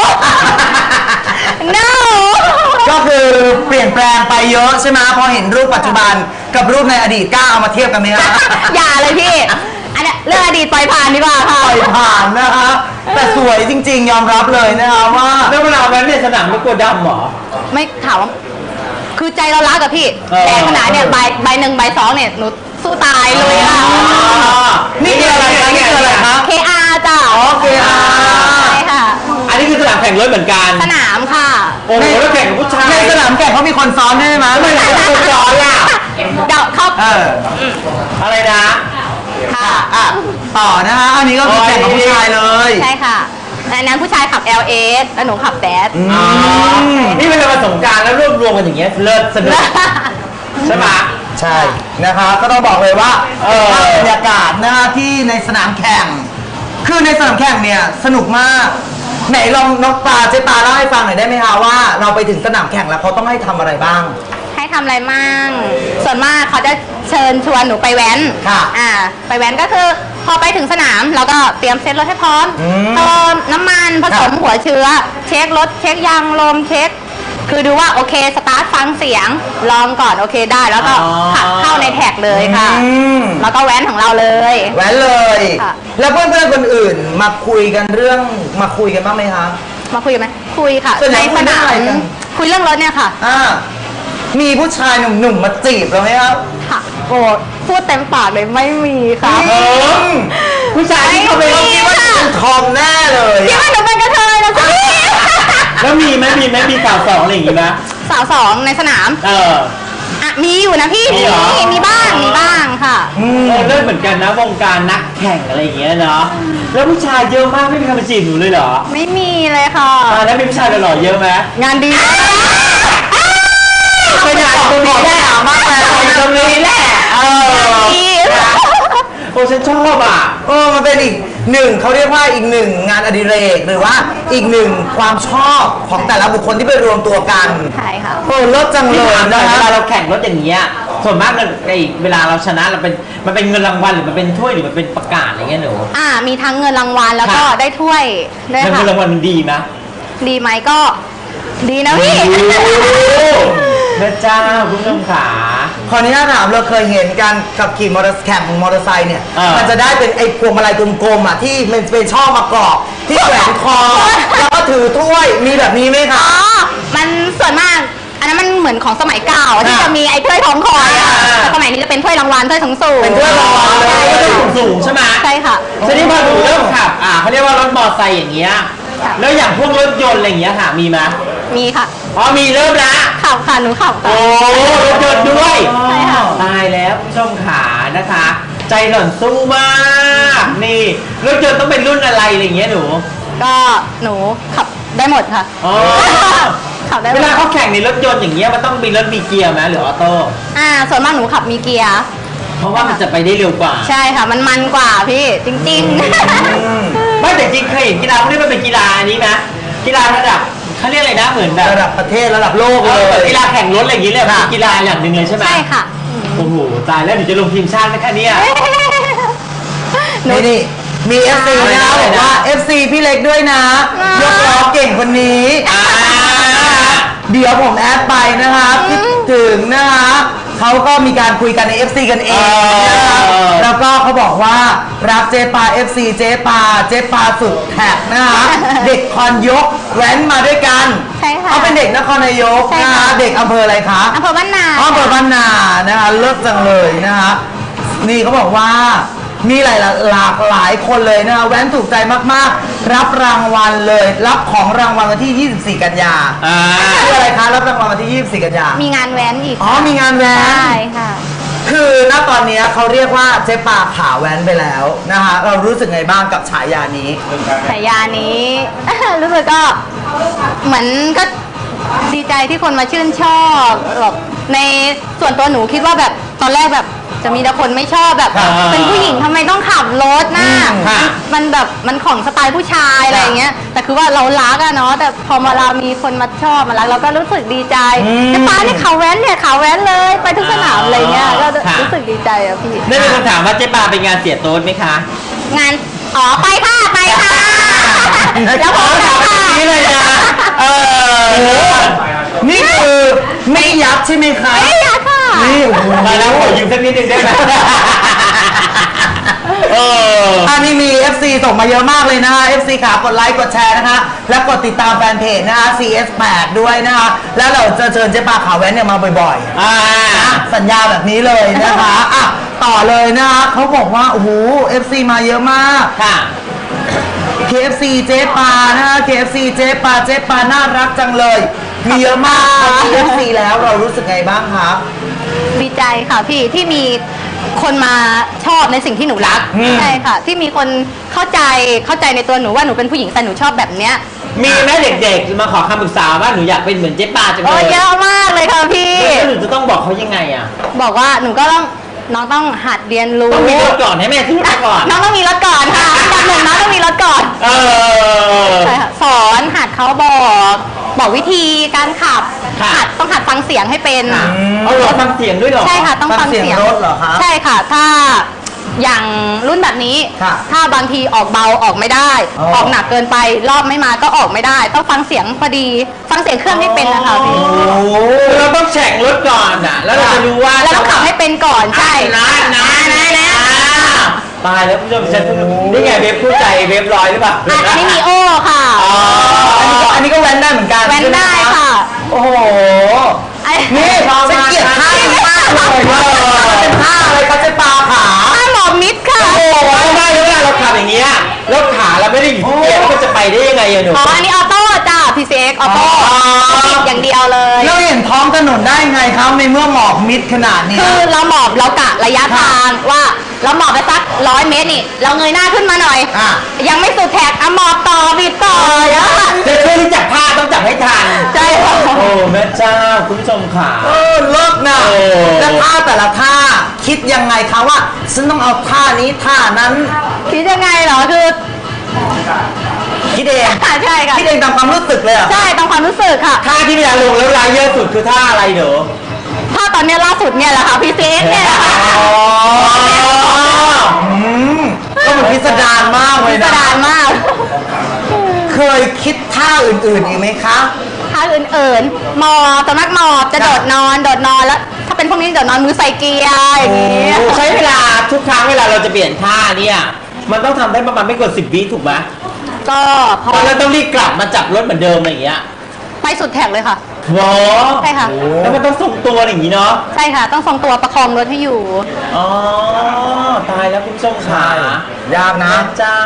no ก็คือเปลี่ยนแปลงไปเยอะใช่ไหมพอเห็นรูปปัจจุบันกับรูปในอดีตกล้าเอามาเทียบกันไหมคะอย่าเลยพี่ อันเนี้ยเรื่องอดีตปล่อยผ่านดีกว่าค่ะปล่อยผ่านนะคะ แต่สวยจริงๆ ยอมรับเลยนะคะว่าแล้วเวลาแว้นในสนามไม่กลัวดำเหรอไม่ถามว่าคือคือใจเรารักกับพี่เออแต่ขนาดเนี่ยใบใบหนึ่งใบสองเนี่ยหนูสู้ตายเลยค่ะนี่คืออะไรคะนี่คืออะไรคะเค อาร์ จ้ะอ๋อ เค อาร์ใช่ค่ะอันนี้คือสนามแข่งรถเหมือนกันสนามค่ะโอ้โหแล้วแข่งกับผู้ชายในสนามแข่งเขามีคนซ้อนด้วยไหมไม่ใช่คนซ้อนล่ะเดี๋ยวเขาเอออะไรนะค่ะอ่ะต่อนะคะ อันนี้ก็คือแข่งกับผู้ชายเลยใช่ค่ะอันนั้นผู้ชายขับ แอล เอส แล้วหนูขับแดดอ๋อนี่เป็นประสบการณ์แล้วรวบรวมกันอย่างเงี้ยเลิศสนุกใช่ไหมใช่นะคะก็ต้องบอกเลยว่าเออบรรยากาศนะที่ในสนามแข่ง คือในสนามแข่งเนี่ยสนุกมากไหนลองน้องปลาเจ๊ปลาเล่าให้ฟังหน่อยได้ไหมคะว่าเราไปถึงสนามแข่งแล้วเขาต้องให้ทำอะไรบ้างให้ทำอะไรมั่งส่วนมากเขาจะเชิญชวนหนูไปแว้นค่ะอ่า ไปแว้นก็คือพอไปถึงสนามเราก็เตรียมเซ็ตรถให้พร้อมอืมเติมน้ำมันผสมค่ะหัวเชื้อ เช็ครถเช็คยางลมเช็ค คือดูว่าโอเคสตาร์ทฟังเสียงลองก่อนโอเคได้แล้วก็อ๋อขับเข้าในแท็กเลยค่ะอืมแล้วก็แว้นของเราเลยแหวนเลยค่ะแล้วเพื่อนๆคนอื่นมาคุยกันเรื่องมาคุยกันบ้างไหมคะมาคุยกันไหมคุยค่ะส่วนใหญ่ในคุสยเรื่นาองอะไรมกันคุยเรื่องรถเนี่ยค่ะอ่ามีผู้ชายหนุ่มๆมาจีบเราไหมครับค่ะโอ้พูดเต็มปากเลยไม่มีค่ะเออผู้ชายที่เขาไปไม่เขามีคิดว่าค่ะเป็นทอมแน่เลยคิดว่าหนูเป็นกระเทยนะพี่แล้วมีไหมมีไหมมีสาวสองอะไรอย่างงี้ไหมสาวสองในสนามเอออ่ะมีอยู่นะพี่มีมีเหรอมีบ้างมีบ้างค่ะอืมเออเริ่มเหมือนกันนะวงการนักแข่งอะไรอย่างเงี้ยเนาะแล้วผู้ชายเยอะมากไม่มีใครมาจีบหนูเลยเหรอไม่มีเลยค่ะอ่าแล้วมีผู้ชายหล่อๆเยอะไหมงานดีไม่ได้ตรงนี้แหละมากเลยตรงนี้แหละเออดีโอ้ฉันชอบอ่ะเออมันเป็นอีกหนึ่งเขาเรียกว่าอีกหนึ่งงานอดิเรกหรือว่าอีกหนึ่งความชอบของแต่ละบุคคลที่ไปรวมตัวกันใช่ค่ะโอ้เลิศจังเลที่ยถามหน่นะอยเวฮะลาเราแข่งรถอย่างเงี้ยส่วนมากเราไอ้เวลาเราชนะเราเป็นมันเป็นเงินรางวัลหรือมันเป็นถ้วยหรือมันเป็นประกาศอะไรเงี้ยหนูอ่ามีทั้งเงินรางวัลแล้วก็ค่ะได้ถ้วยด้วยเงินค่ะรางวัลมันดีไหมดีไหมก็ดีนะพี่พระเจ้าคุณผู้ชมขาขออนุญาตถามเราเคยเห็นการขับขี่มอเตอร์แข่งมอเตอร์ไซค์เนี่ยอ่ามัมันจะได้เป็นไอ้พวงมาลัยกลมๆอ่ะที่มันเป็นช่อมากรอบที่แขวนคอ แล้วก็ถือถ้วยมีแบบนี้ไหมคะอ๋อ มันส่วนมาก อันนั้นมันเหมือนของสมัยเก่าที่อ่าจะมีไอ้ถ้วยทองคอยอะอ่าแต่สมัยนี้จะเป็นถ้วยรางวัลถ้วยสูงสูงเป็นถ้วยรางวัลเลยก็จะสูงสูงๆใช่ไหมใช่ค่ะทีนี้พอหนูเริ่มขับอ่าเขาเรียกว่ารถมอเตอร์ไซค์อย่างเงี้ยค่ะแล้วอย่างพวกรถยนต์อะไรอย่างเงี้ยค่ะมีไหมมีค่ะอ๋อมีเริ่มละขับค่ะหนูขับค่ะโอ้รถยนต์ด้วยใช่ค่ะตายแล้วผู้ชมขานะคะ ใจหล่อนสู้มากนี่รถยนต์ต้องเป็นรุ่นอะไรอะไรอย่างเงี้ยหนูก็หนูขับได้หมดค่ะอ๋อขับได้หมเวดลาเขาแข่งในรถยนต์อย่างเงี้ยมันต้องมีรถมีเกียร์ไหมหรือออโต้อ่า ส่วนมากหนูขับมีเกียร์เพราะว่ามันจะไปได้เร็วกว่าใช่ค่ะ มันมันกว่าพี่ จริงไม่แต่จริงเคยเห็นกีฬาพวกนี้มันเป็นกีฬาอันนี้ไหมกีฬาระดับเขาเรียกอะไรนะเหมือนแบบระดับประเทศระดับโลกเอเลอแบบยกีฬาแข่งรถอะไรอย่างเงี้ยเลยเป็นกีฬาอย่างหนึ่งเลยใช่ไหมใช่ค่ะโอ้โหตายแล้วหนูจะลงทีมชาติไหมคะเนี่ยหนูนี่นี่มี เอฟ ซีอะไรนะนะบอกว่า เอฟ ซี พี่เล็กด้วยนะอ่ายกล้อเก่งคนนี้อ่าเดี๋ยวผมแอดไปนะคะคิดถึงนะคะเขาก็มีการคุยกันใน เอฟ ซี กันเองนะคะเออแล้วก็เขาบอกว่ารักเจ๊ปา เอฟ ซี เจ๊ปาเจ๊ปาสุดแท็กนะคะเด็กคอนยกแว้นมาด้วยกันใช่ค่ะเขาเป็นเด็กนครนายกใช่นะค่ะคะเด็กอำเภออะไรคะอำเภอบ้านนาอ๋ออำเภอบ้านนานะคะเลิศจังเลยนะคะนี่เขาบอกว่ามีหลายหลากหลายคนเลยนะคะแว้นถูกใจมากๆ รับรางวัลเลย รับของรางวัลวันที่ ยี่สิบสี่ กันยาอ่าคืออะไรคะรับรางวัลวันที่ ยี่สิบสี่ กันยามีงานแว้นอีกอ๋อมีงานแว้ใช่นค่ะคือณตอนนี้เขาเรียกว่าเจ๊ปาขาแว้นไปแล้วนะคะเรารู้สึกไงบ้างกับฉายานี้ฉายานี้ รู้สึกก็เหมือนก็ดีใจที่คนมาชื่นชอบแบบในส่วนตัวหนูคิดว่าแบบตอนแรกแบบจะมีแต่คนไม่ชอบแบบอ่าเป็นผู้หญิงทำไมต้องขับรถนะอืมค่ะมันแบบมันของสไตล์ผู้ชายอะไรอย่างเงี้ยแต่คือว่าเรารักอะเนาะแต่พอมาเรามีคนมาชอบมารักเราก็รู้สึกดีใจอืมแต่ป้าเนี่ยขาแว้นเนี่ยขาแว้นเลยไปทุกสนามอะไรเงี้ยก็ค่ะรู้สึกดีใจอะพี่ได้มีคนถามว่าเจ๊ปาเป็นงานเสียโต๊ดไหมคะงานอ๋อไปค่ะไปค่ะแล้วผมถามค่ะแบบนี้เลยนะเออนี่คือไม่ยับใช่ไหมคะไม่อยากค่ะนี่โอ้โหมาแล้วขอยืมสักนิดนึงได้ไหมเอออันนี้มี เอฟ ซี ส่งมาเยอะมากเลยนะคะ เอฟ ซี ขากดไลค์กดแชร์นะคะ และกดติดตามแฟนเพจนะคะ ซี เอส แปด ด้วยนะคะ แล้วเราจะเชิญเจ๊ปาขาวแว้นเนี่ยมาบ่อยๆอ่านะสัญญาแบบนี้เลยนะคะอ่ะต่อเลยนะคะเขาบอกว่า โอ้โห เอฟ ซี มาเยอะมากค่ะเค เอฟ ซี เจ๊ปานะคะ เค เอฟ ซี เจ๊ปาเจ๊ปาน่ารักจังเลย มีเยอะมากพอมี เอฟ ซี แล้วเรารู้สึกไงบ้างคะดีใจค่ะพี่ที่มีคนมาชอบในสิ่งที่หนูรักอืมใช่ค่ะ ที่มีคนเข้าใจเข้าใจในตัวหนูว่าหนูเป็นผู้หญิงแต่หนูชอบแบบเนี้ยมีไหมเด็กๆมาขอคำปรึกษาว่าหนูอยากเป็นเหมือนเจ๊ปาจังเลโอ้ยเยอะมากเลยค่ะพี่แล้วหนูจะต้องบอกเขายังไงอ่ะบอกว่าหนูก็ต้องน้องต้องหัดเรียนรู้ต้องมีรถก่อนให้แม่ซื้อรถก่อนน้องต้องมีรถก่อนค่ะอันดับหนึ่งน้องต้องมีรถก่อนเออใช่ค่ะสอนหัดเขาบอกบอกวิธีการขับค่ะหัดต้องหัดฟังเสียงให้เป็นเอารถทำเสียงด้วยเหรอใช่ค่ะต้องฟัฟังงเสียงเสียงรถเหรอคะใช่ค่ะถ้าอย่างรุ่นแบบนี้ค่ะถ้าบางทีออกเบาออกไม่ได้อ๋อออกหนักเกินไปรอบไม่มาก็ออกไม่ได้ ต้องฟังเสียงพอดี ฟังเสียงเครื่องให้เป็นนะคะพี่โอ้โหเราต้องแข่งรถก่อนอ่ะ แล้วเราจะรู้ว่าแล้วต้องขับให้เป็นก่อนใช่นะนะนะนะตายแล้วผู้ชมฉันนี่ไงเว็บผู้ใจเว็บร้อยหรือเปล่าอ่ะอันนี้มีโอค่ะอ๋ออันนี้ก็อันนี้ก็แว้นได้เหมือนกันแว้นได้ใช่หมค่ะโอ้โหไอ้นี่ฉันเกลียดท่านี้มากเลยเออเป็นท่าอะไรคะเจ๊ปาขาถ้าหมอมิดค่ะโอ้โหไม่ได้เวลาเราขับอย่างเงี้ยแล้วขาเราไม่ได้อยู่ที่เกียร์มันจะไปได้ยังไงอะหนูอ๋ออันนี้ออโต้จ้า พี ซี เอ็กซ์ ออโต้อ๋อปิดอย่างเดียวเลยเราเห็นท้องถนนได้ไงครับในเมื่อหมอกมิดขนาดนี้คือเราหมอบเรากะระยะทางว่าเราหมอบไปสักร้อยเมตรนี่ เราเงยหน้าขึ้นมาหน่อยอ่ะยังไม่สุดแท็กอ่ะหมอบต่อบีบต่ออ่ะจะช่วยที่จับผ้าต้องจับให้ทันใช่ค่ะโอ้แม่เจ้าคุณผู้ชมขาเออเลิศนะโอ้แล้วท่าแต่ละท่าคิดยังไงคะว่าฉันต้องเอาท่านี้ท่านั้นคิดยังไงเหรอคือคิดเองอ่ะใช่ค่ะคิดเองตามความรู้สึกเลยเหรอใช่ตามความรู้สึกค่ะท่าที่พี่ดาลงแล้วลายเยอะสุดคือท่าอะไรเด้อถ้าตอนเนี้ยล่าสุดเนี่ยแหละค่ะ พี ซี เอ็กซ์ เนี่ยแหละค่ะอืมก็มันพิสดารมากเลยกระนะดานมากเคยคิดท่าอื่นๆอีกไหมคะท่าอื่นๆหมอบสมักหมอบจะโดดนอนโดดนอนแล้ว ถ้าเป็นพวกนี้โดดนอนมือใส่เกียร์อย่างนี้ใช้เวลาทุกครั้งเวลาเราจะเปลี่ยนท่าเนี่ยมันต้องทำได้ประมาณไม่เกินสิบวิถูกไหมก็พอแล้วต้องรีบกลับมาจับรถเหมือนเดิมอะไรอย่างเงี้ยไปสุดแท็กเลยค่ะโหใช่ค่ะแล้วมันต้องทรงตัวอย่างนี้เนาะใช่ค่ะ ต้องทรงตัวประคองรถให้อยู่อ๋อตายแล้วคุณผู้ชมขายากนะเจ้าย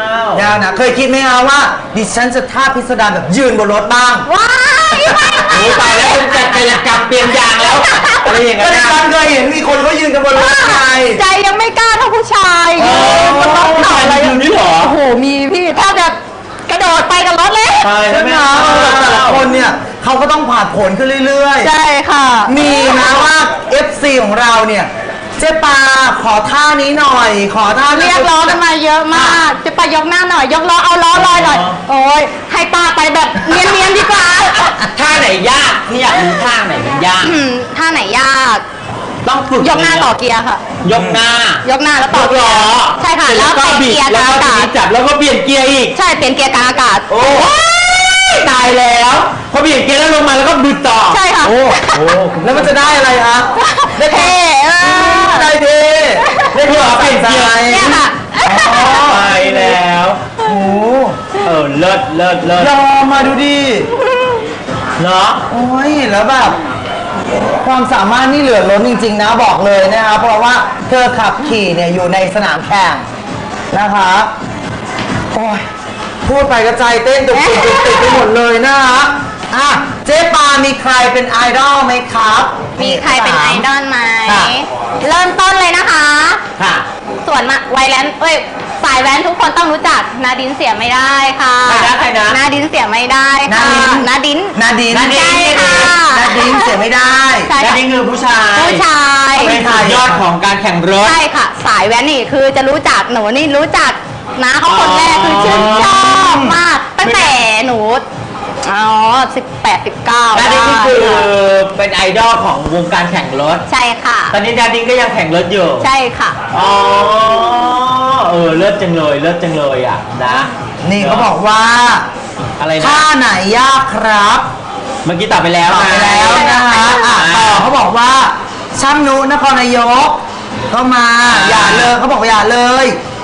ากนะ เคยคิดไหมคะว่า ดิฉันจะท่าพิสดารแบบยืนบนรถบ้างว้ายไม่โอ้ตายแล้วเป็นจัดกายกรรมเปลี่ยนยางแล้วอะไรอย่างก็เงี้ดิยฉันเคยเห็นมีคนเขายืนกันบนรถไงใจยังไม่กล้าเท่าผู้ชายอ๋อมันต้องผู้เข่าชายอะไรอยู่นี่เหรอโอ้โห มีพี่ถ้าจะกระโดดไปกับรถเลยตายแล้ใช่วไหมแม่แต่ละคนเนี่ยเขาก็ต้องผ่านผลขึ้นเรื่อยๆใช่ค่ะมีนะว่า เอฟ ซี ของเราเนี่ยเจ๊ปาขอท่านี้หน่อย ขอท่าเรียกร้องกันมาเยอะมาก จะไปยกหน้าหน่อย ยกล้อเอาล้อลอยหน่อย โอ้ยให้ป้าไปแบบเนียนๆดีกว่าท่าไหนยากที่อยากรู้ท่าไหนมันยากอืมท่าไหนยากต้องฝึกยกหน้าต่อเกียร์ค่ะยกหน้ายกหน้าแล้วต่อเกียล้ร์อใช่ค่ะ แล้วก็เปลี่ยนบิดเกียร์กแล้ลาว งก็อากาทีศนี้จับแล้วก็เปลี่ยนเกียร์อีกใช่เปลี่ยนเกียร์กลางอากาศโอ้ยตายแล้วพอเปลี่ยนเกียร์แล้วลงมาแล้วก็บิดต่อใช่ค่ะโอ้โหแล้วมันจะได้อะไรคะได้เท่เออได้ดีได้ดีเปลี่ยนใจเนี่ยค่ะตายแล้วโอ้โหเออเลิศเลิศเลิศยอมมาดูดิเนาะโอ้ยแล้วแบบความสามารถนี่เหลือล้นจริงๆนะบอกเลยนะคะเพราะว่าเธอขับขี่เนี่ยอยู่ในสนามแข่งนะคะโอ้ยพูดไปก็ใจเต้นตุกติกตุกติกไปหมดเลยนะคะอ่ะเจ๊ปามีใครเป็นไอดอลไหมครับมีใครเป็นไอดอลไหมค่ะเริ่มต้นเลยนะคะค่ะส่วนมาไวแลนเอ้ยสายแว้นทุกคนต้องรู้จักนาดินเสียไม่ได้ค่ะใครนะใครนะนาดินเสียไม่ได้นาค่ะดินนาดินนาดินนาดินใช่ค่ะนาดินเสียไม่ได้ใช่และค่ะนี่คือผู้ชายผู้ชายเป็นสุดยอดของการแข่งรถใช่ค่ะ สายแว้นนี่คือจะรู้จักหนูนี่รู้จักนะเขาคนแรกคือชื่นชอบมาก ตั้งแต่หนูอ๋อสิบแปดสิบเก้านาดินนี่คือเป็นไอดอลของวงการแข่งรถใช่ค่ะตอนนี้นาดินก็ยังแข่งรถอยู่ใช่ค่ะอ๋อ เออ เลิศจังเลย เลิศจังเลยอ่ะ นะนี่เขาบอกว่าอะไรนะท่าไหนยากครับเมื่อกี้ตอบไปแล้วตอบไปแล้วนะคะอ่ะต่อเขาบอกว่าช่างนุนครนายกก็มาอย่าเลยเขาบอกว่าอย่าเลย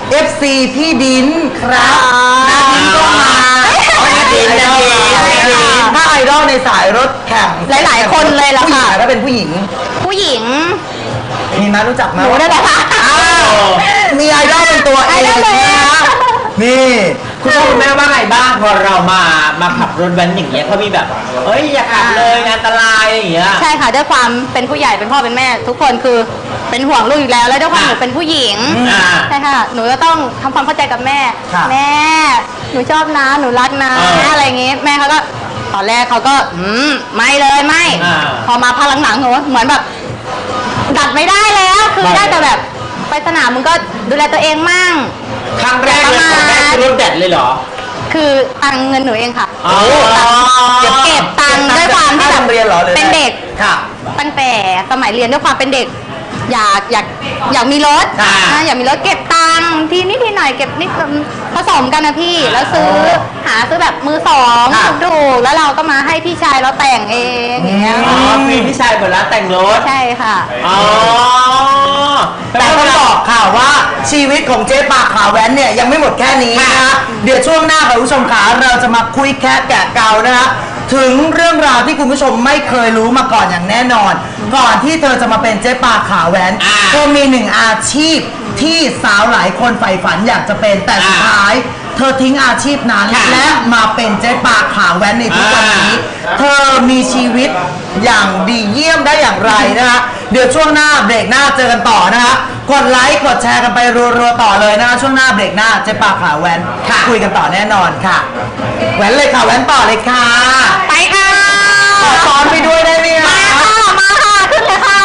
เอฟ ซี พี่ดินครับนาดินก็มานาดินนาดินถ้าไอดอลในสายรถแข่งหลายๆคนเลยล่ะค่ะถ้าเป็นผู้หญิงผู้หญิงมีนะรู้จักไหมหนูได้ไหมคะอ้าวมีไอดอลเป็นตัวเองไอดอลเลยนะนี่คุณพ่อคุณแม่ว่าไงบ้างพอเรามามาขับรถแว้นอย่างเงี้ยเขามีแบบเฮ้ยอย่าขับเลยอันตรายอะไรอย่างเงี้ยใช่ค่ะด้วยความเป็นผู้ใหญ่เป็นพ่อเป็นแม่ ทุกคนคือเป็นห่วงลูกอยู่แล้วแล้วด้วยความหนูเป็นผู้หญิงอ่าใช่ค่ะหนูก็ต้องทำความเข้าใจกับแม่ค่ะแม่หนูชอบนะหนูรักนะอ่าอะไรอย่างงี้ แม่เขาก็ตอนแรกเขาก็อืมไม่เลยไม่อ่าพอมาพักหลังๆหนูเหมือนแบบดัดไม่ได้แล้วคือไม่ได้แต่แบบไปสนามมึงก็ดูแลตัวเองมั่งครั้งแรกเลยของแม่คือรถแบตเลยเหรอคือตังค์เงินหนูเองค่ะอ๋อเก็บเก็บตังค์ด้วยความที่แบบเรียนเหรอหรือเป็นเด็กค่ะตั้งแต่สมัยเรียนด้วยความเป็นเด็ก อยากอยากอยากมีรถอ่านะอยากมีรถเก็บตังค์ทีนิดทีหน่อยเก็บนิดผสมกันนะพี่ แล้วซื้อหาซื้อแบบมือสองค่ะถูกๆแล้วเราก็มาให้พี่ชายเราแต่งเองอย่างเงี้ยอ๋อมีพี่ชายหมดแล้วแต่งรถใช่ค่ะอ๋อแต่ต้องบอกค่ะว่าชีวิตของเจ๊ปากขาวแว้นเนี่ยยังไม่หมดแค่นี้นะคะเดี๋ยวช่วงหน้าค่ะคุณผู้ชมขาเราจะมาคุยแคะแกะเกานะคะถึงเรื่องราวที่คุณผู้ชมไม่เคยรู้มาก่อนอย่างแน่นอน ก่อนที่เธอจะมาเป็นเจ๊ปากขาวแว้นอ่าเธอมีหนึ่งอาชีพที่สาวหลายคนใฝ่ฝันอยากจะเป็นแต่สุดท้าย เธอทิ้งอาชีพนั้นค่ะและมาเป็นเจ๊ปากขาวแว้นในทุกวันนี้ เธอมีชีวิตอย่างดีเยี่ยมได้อย่างไรนะคะเดี๋ยวช่วงหน้าเบรกหน้าเจอกันต่อนะคะกดไลค์กดแชร์กันไปรัวๆต่อเลยนะคะช่วงหน้าเบรกหน้าเจ๊ปากขาวแว้นคุยกันต่อแน่นอนค่ะแว้นเลยค่ะแว้นต่อเลยค่ะไปค่ะขอซ้อนไปด้วยได้ไหมคะมาค่ะมาค่ะขึ้นเลยค่ะ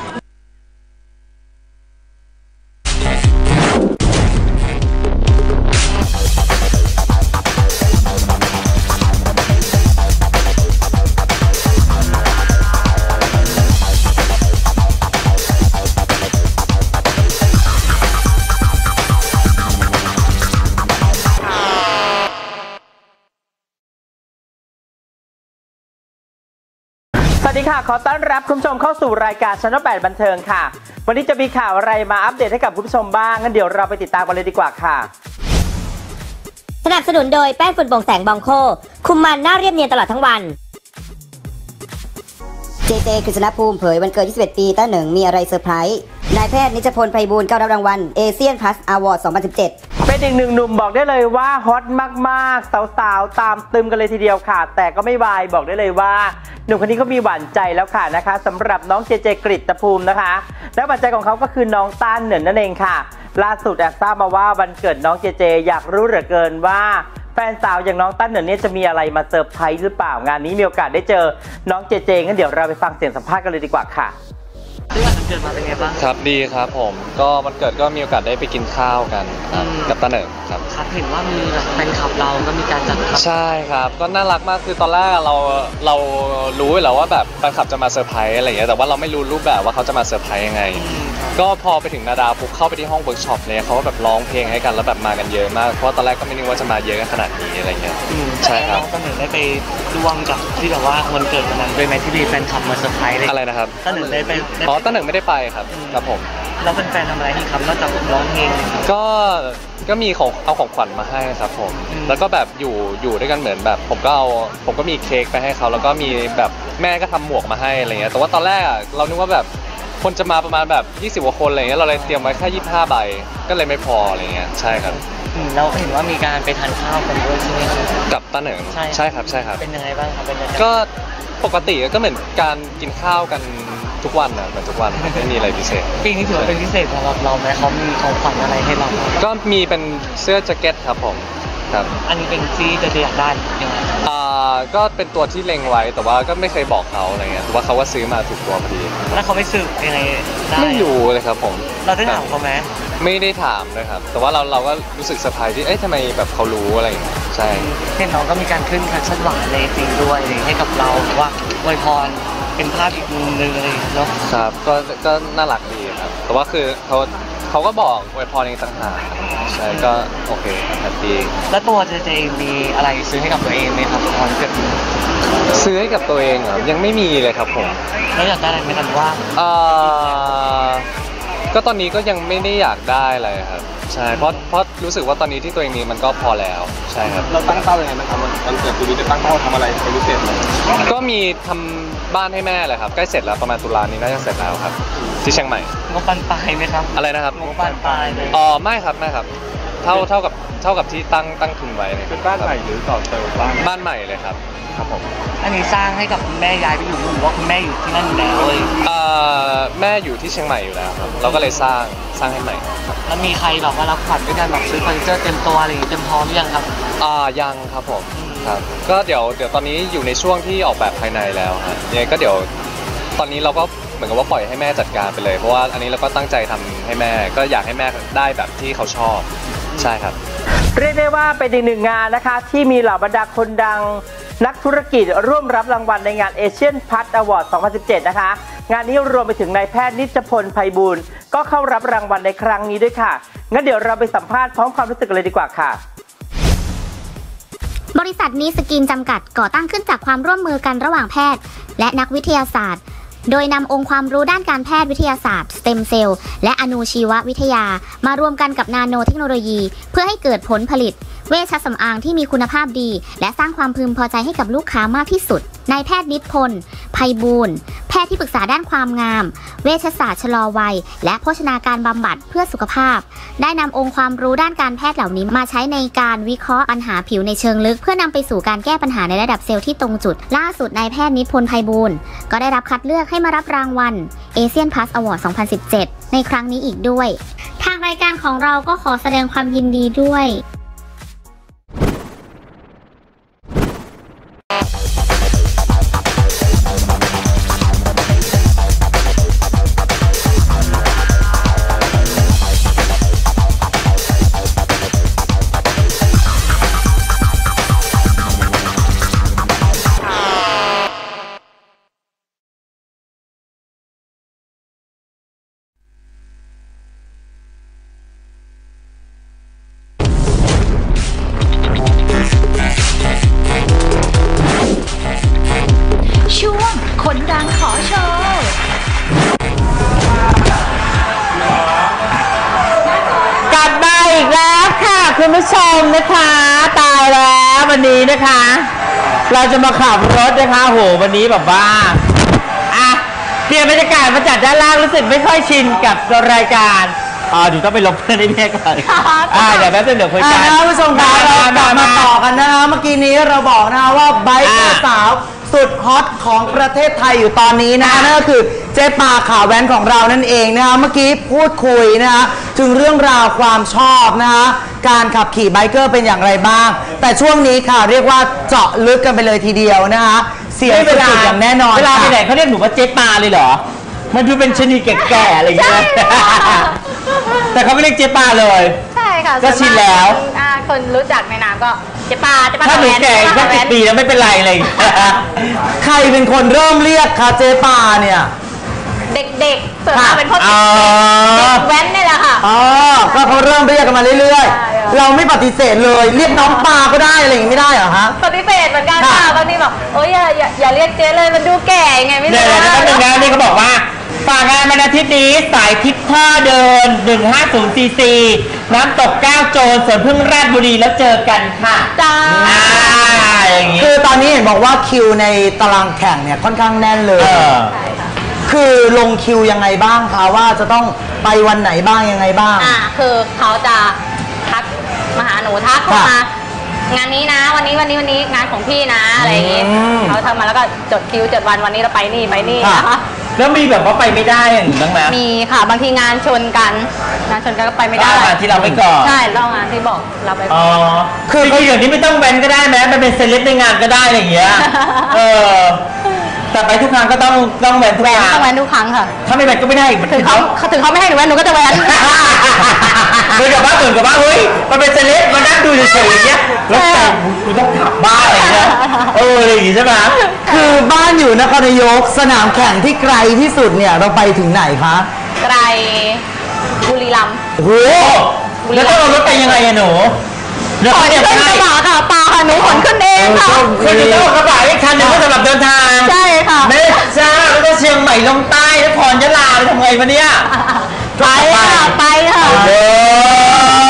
สวัสดีค่ะขอต้อนรับคุณผู้ชมเข้าสู่รายการชั้นแปดบันเทิงค่ะวันนี้จะมีข่าวอะไรมาอัปเดตให้กับคุณผู้ชมบ้างงั้นเดี๋ยวเราไปติดตามกันเลยดีกว่าค่ะสนับสนุนโดยแป้งฝุ่นโปร่งแสงบองโคคุมมันหน้าเรียบเนียนตลอดทั้งวันเจเจกฤษณภูมิเผยวันเกิด ยี่สิบเอ็ด ปีต้าเหนิงมีอะไรเซอร์ไพรส์นายแพทย์นิจพลไพบูลย์เข้ารับรางวัลเอเชียนพลัสอวอร์ด สองพันสิบเจ็ดเป็นอีกหนึ่งหนุ่มบอกได้เลยว่าฮอตมากๆสาวๆตามตึมกันเลยทีเดียวค่ะ แต่ก็ไม่วายบอกได้เลยว่าหนุ่มคนนี้ก็มีหวานใจแล้วค่ะนะคะสำหรับน้องเจเจกฤษภูมินะคะและหวานใจของเขาก็คือน้องต้านเหนินนั่นเองค่ะล่าสุดแอบทราบมาว่าวันเกิดน้องเจเจอยากรู้เหลือเกินว่าแฟนสาวอย่างน้องต้านเหนินเนี่ยจะมีอะไรมาเซอร์ไพรส์หรือเปล่างานนี้มีโอกาสได้เจอน้องเจเจงั้นเดี๋ยวเราไปฟังเสียงสัมภาษณ์กันเลยดีกว่าค่ะครับดีครับผมก็วันเกิดก็มีโอกาสได้ไปกินข้าวกันครับกับตาเหนิงครับครับเห็นว่ามีแบบแฟนคลับเราก็มีการจัดครับใช่ครับก็น่ารักมากคือตอนแรกเราเรารู้อยู่แล้วว่าแบบแฟนคลับจะมาเซอร์ไพรส์อะไรอย่างเงี้ยแต่ว่าเราไม่รู้รูปแบบว่าเขาจะมาเซอร์ไพรส์ยังไง ก็พอไปถึงนาดาวปุ๊บเข้าไปที่ห้องเวิร์กช็อปเนี่ยเขาก็แบบร้องเพลงให้กันแล้วแบบมากันเยอะมากเพราะตอนแรกก็ไม่นึกว่าจะมาเยอะกันขนาดนี้อะไรเงี้ยใช่ครับก็เหมือนได้ไปร่วมกับที่แบบว่าวันเกิดวันนั้นด้วยไหมที่มีแฟนคลับมาเซอร์ไพรส์เลยอะไรนะครับก็เหมือนได้ไปได้อ๋อตาเหนิงไม่ได้ไปครับครับผมแล้วแฟนๆทำอะไรนี่ครับนอกจากร้องเพลงก็ก็มีของเอาของขวัญมาให้ครับผมอืมแล้วก็แบบอยู่อยู่ด้วยกันเหมือนแบบ ผมก็เอาผมก็มีเค้กไปให้เขาแล้วก็มีแบบแม่ก็ทำหมวกมาให้อะไรเงี้ยแต่ว่าตอนแรกอ่ะเรานึกว่าแบบคนจะมาประมาณแบบยี่สิบกว่าคนอะไรเงี้ยเราเลยเตรียมไว้แค่ยี่สิบห้าใบก็เลยไม่พออะไรเงี้ยใช่ครับอืมเราเห็นว่ามีการไปทานข้าวกันด้วยใช่ไหมครับกับตาเหนิงใช่ใช่ครับใช่ครับเป็นยังไงบ้างครับเป็นยังไงก็ปกติก็เหมือนการกินข้าวกันทุกวันนะเหมือนทุกวันไม่มีอะไรพิเศษปีนี้ถือว่าเป็นพิเศษสำหรับเราไหมเขามีของขวัญอะไรให้เราบ้างก็มีเป็นเสื้อแจ็คเก็ตครับผมครับอันนี้เป็นซีจะอยากได้ยังไงอ่าก็เป็นตัวที่เล็งไว้แต่ว่าก็ไม่เคยบอกเขาอะไรเงี้ยแต่ว่าเขาก็ซื้อมาถูกตัวพอดีแล้วเขาไม่ซื้อยังไงได้ไม่รู้เลยครับผมเราได้ถามเขาไหมไม่ได้ถามเลยครับแต่ว่าเราเราก็รู้สึกเซอร์ไพรส์ที่เอ๊ะทำไมแบบเขารู้อะไรอย่างเงี้ยใช่เห็นน้องก็มีการขึ้นแคปชั่นหวานในจริงด้วยให้กับเราว่าอวยพรเป็นภาพอีกมุมหนึงอะไรอย่างเงี้ยเนาะครับก็ก็น่ารักดีครับแต่ว่าคือเขาเขาก็บอกอวยพรเองต่างหากใช่ก็โอเคแฮปปี้แล้วตัวเจเจมีอะไรซื้อให้กับตัวเองไหมครับตอนเกิดซื้อให้กับตัวเองเหรอยังไม่มีเลยครับผมแล้วอยากได้อะไรไหมกันว่าเอ่อก็ตอนนี้ก็ยังไม่ได้อยากได้อะไรครับใช่เพราะเพราะรู้สึกว่าตอนนี้ที่ตัวเองมีมันก็พอแล้วใช่ครับเราตั้งเป้ายังไงบ้างครับวันเกิดปีนี้จะตั้งเป้าทำอะไรเป็นพิเศษไหมก็มีทำบ้านให้แม่เลยครับใกล้เสร็จแล้วประมาณตุลานี้น่าจะเสร็จแล้วครับที่เชียงใหม่งบปานปลายไหมครับอะไรนะครับงบปานปลายเลยอ๋อไม่ครับไม่ครับเท่าเท่ากับเท่ากับที่ตั้งตั้งทุนไว้เป็นบ้านใหม่หรือต่อเติมบ้านบ้านใหม่เลยครับครับผมอันนี้สร้างให้กับคุณแม่ย้ายไปอยู่หรือว่าคุณแม่อยู่ที่นั่นอยู่แล้วเลยเอ่อแม่อยู่ที่เชียงใหม่อยู่แล้วครับเราก็เลยสร้างสร้างให้ใหม่แล้วมีใครแบบว่ารับขวัญด้วยกันแบบซื้อเฟอร์นิเจอร์เต็มตัวอะไรเต็มพร้อมหรือยังครับอ่ายังครับผมครับก็เดี๋ยวเดี๋ยวตอนนี้อยู่ในช่วงที่ออกแบบภายในแล้วฮะยังไงก็เดี๋ยวตอนนี้เราก็เหมือนกับว่าปล่อยให้แม่จัดการไปเลยเพราะว่าอันนี้เราก็ตั้งใจทำให้แม่ก็อยากให้แม่ได้แบบที่เขาชอบใช่ครับเรียกได้ว่าเป็นอีกหนึ่งงานนะคะที่มีเหล่าบรรดาคนดังนักธุรกิจร่วมรับรางวัลในงาน Asian Plus Award สองพันสิบเจ็ด นะคะงานนี้รวมไปถึงนายแพทย์นิจพลไพบูลย์ก็เข้ารับรางวัลในครั้งนี้ด้วยค่ะงั้นเดี๋ยวเราไปสัมภาษณ์พร้อมความรู้สึกกันเลยดีกว่าค่ะบริษัทนี้สกินจำกัดก่อตั้งขึ้นจากความร่วมมือกันระหว่างแพทย์และนักวิทยาศาสตร์โดยนำองค์ความรู้ด้านการแพทย์วิทยาศาสตร์สเต็มเซลล์และอนุชีววิทยามารวมกันกับนาโนเทคโนโลยีเพื่อให้เกิดผลผลิตเวชสำอางที่มีคุณภาพดีและสร้างความพึงพอใจให้กับลูกค้ามากที่สุดนายแพทย์นิพนธ์ไพบูลย์แพทย์ที่ปรึกษาด้านความงามเวชศาสตร์ชะลอวัยและโภชนาการบำบัดเพื่อสุขภาพได้นำองค์ความรู้ด้านการแพทย์เหล่านี้มาใช้ในการวิเคราะห์ปัญหาผิวในเชิงลึกเพื่อนำไปสู่การแก้ปัญหาในระดับเซลล์ที่ตรงจุดล่าสุดนายแพทย์นิพนธ์ไพบูลย์ก็ได้รับคัดเลือกให้มารับรางวัล Asian Plus Award สองพันสิบเจ็ด ในครั้งนี้อีกด้วยทางรายการของเราก็ขอแสดงความยินดีด้วยช่วงคนดังขอโชว์กลับมาอีกแล้วค่ะคุณผู้ชมนะคะตายแล้ววันนี้นะคะเราจะมาขับรถนะคะโหวันนี้แบบว่าอ่ะเปลี่ยนบรรยากาศมาจัดด้านล่างรู้สึกไม่ค่อยชินกับรายการอ๋อเดี๋ยวต้องไปลบเพื่อนให้แม่ก่อนอ่าเดี๋ยวแป๊บนึงเดี๋ยวคุยกันท่านผู้ชมคะเรากลับมาต่อกันนะคะเมื่อกี้นี้เราบอกนะคะว่าไบค์สาวสุดฮอตของประเทศไทยอยู่ตอนนี้นะคะนั่นก็คือเจ๊ปาขาแว้นของเรานั่นเองนะคะเมื่อกี้พูดคุยนะคะถึงเรื่องราวความชอบนะคะการขับขี่ไบเกอร์เป็นอย่างไรบ้างแต่ช่วงนี้ค่ะเรียกว่าเจาะลึกกันไปเลยทีเดียวนะคะเสียงสุดๆอย่างแน่นอนเวลาไปไหนเขาเรียกหนูว่าเจ๊ปาเลยเหรอมันดูเป็นชนีแก่ๆอะไรอย่างเงี้ยแต่เขาไม่เรียกเจ๊ปาเลยใช่ค่ะก็ชินแล้วคนรู้จักในนามก็เจ๊ปาเจ๊ปาถ้าหนูแก่แค่สิบปีแล้วไม่เป็นไรเลยใครเป็นคนเริ่มเรียกคะเจ๊ปาเนี่ยเด็กๆส่วนมากเป็นพวกเด็กแว้นนี่แหละค่ะอ๋อก็เขาเริ่มเรียกกันมาเรื่อยๆเราไม่ปฏิเสธเลยเรียกน้องปาก็ได้อะไรอย่างนี้ไม่ได้เหรอฮะปฏิเสธเหมือนกันค่ะบางทีบอกโอ๊ยอย่าอย่าเรียกเจ๊เลยมันดูแก่ไงไม่รู้เดี๋ยวๆแป๊บนึงนะนี่เขาบอกว่าฝากงานวันอาทิตย์นี้สายทิพย์ท่าเดินหนึ่งห้าศูนย์ ซี ซี น้ำตกก้าวโจรสวนพึ่งราชบุรีแล้วเจอกันค่ะจ้าอย่างนี้คือตอนนี้เห็นบอกว่าคิวในตารางแข่งเนี่ยค่อนข้างแน่นเลยคือลงคิวยังไงบ้างคะว่าจะต้องไปวันไหนบ้างยังไงบ้างอ่าคือเขาจะทักมาหาหนูทักเข้ามางานนี้นะวันนี้วันนี้วันนี้งานของพี่นะอะไรอย่างงี้เขาทำมาแล้วก็จดคิวจดวันวันนี้เราไปนี่ไปนี่นะคะแล้วมีแบบว่าไปไม่ได้อย่างนี้บ้างไหมมีค่ะบางทีงานชนกันงานชนกันก็ไปไม่ได้งานที่เราไปก่อนใช่เล่างานที่บอกเราไปอ๋อคือคืออย่างนี้ไม่ต้องแวนก็ได้ไหมมันเป็นเซเลบในงานก็ได้อะไรอย่างเงี้ยเออแต่ไปทุกครั้งก็ต้องต้องแวนทุกครั้งต้องแวนทุกครั้งค่ะถ้าไม่แวนก็ไม่ได้ถึงเขาถึงเขาไม่ให้หนูแวนหนูก็จะแวนเหมือนกับว่าเหมือนกับว่าเฮ้ยมันเป็นเซเลบมานั่งดูเฉยๆอย่างเงี้ยแล้วแต่กูต้องขับบ้านอะไรเงี้ยเอออะไรอย่างงี้ใช่ไหมคือบ้านอยู่นครนายกสนามแข่งที่ไกลที่สุดเนี่ยเราไปถึงไหนคะไกลบุรีรัมย์โอ้โหแล้วต้องเอารถไปยังไงอะหนูขนขึ้นกระบะค่ะปาค่ะหนูขนขึ้นเองค่ะคือจะต้องกระบะอีกคันหนึ่งก็สำหรับเดินทางใช่ค่ะแม่จ้าแล้วก็เชียงใหม่ลงใต้แล้วพรยะลาไปทำไงวะเนี่ยไปค่ะไปค่ะ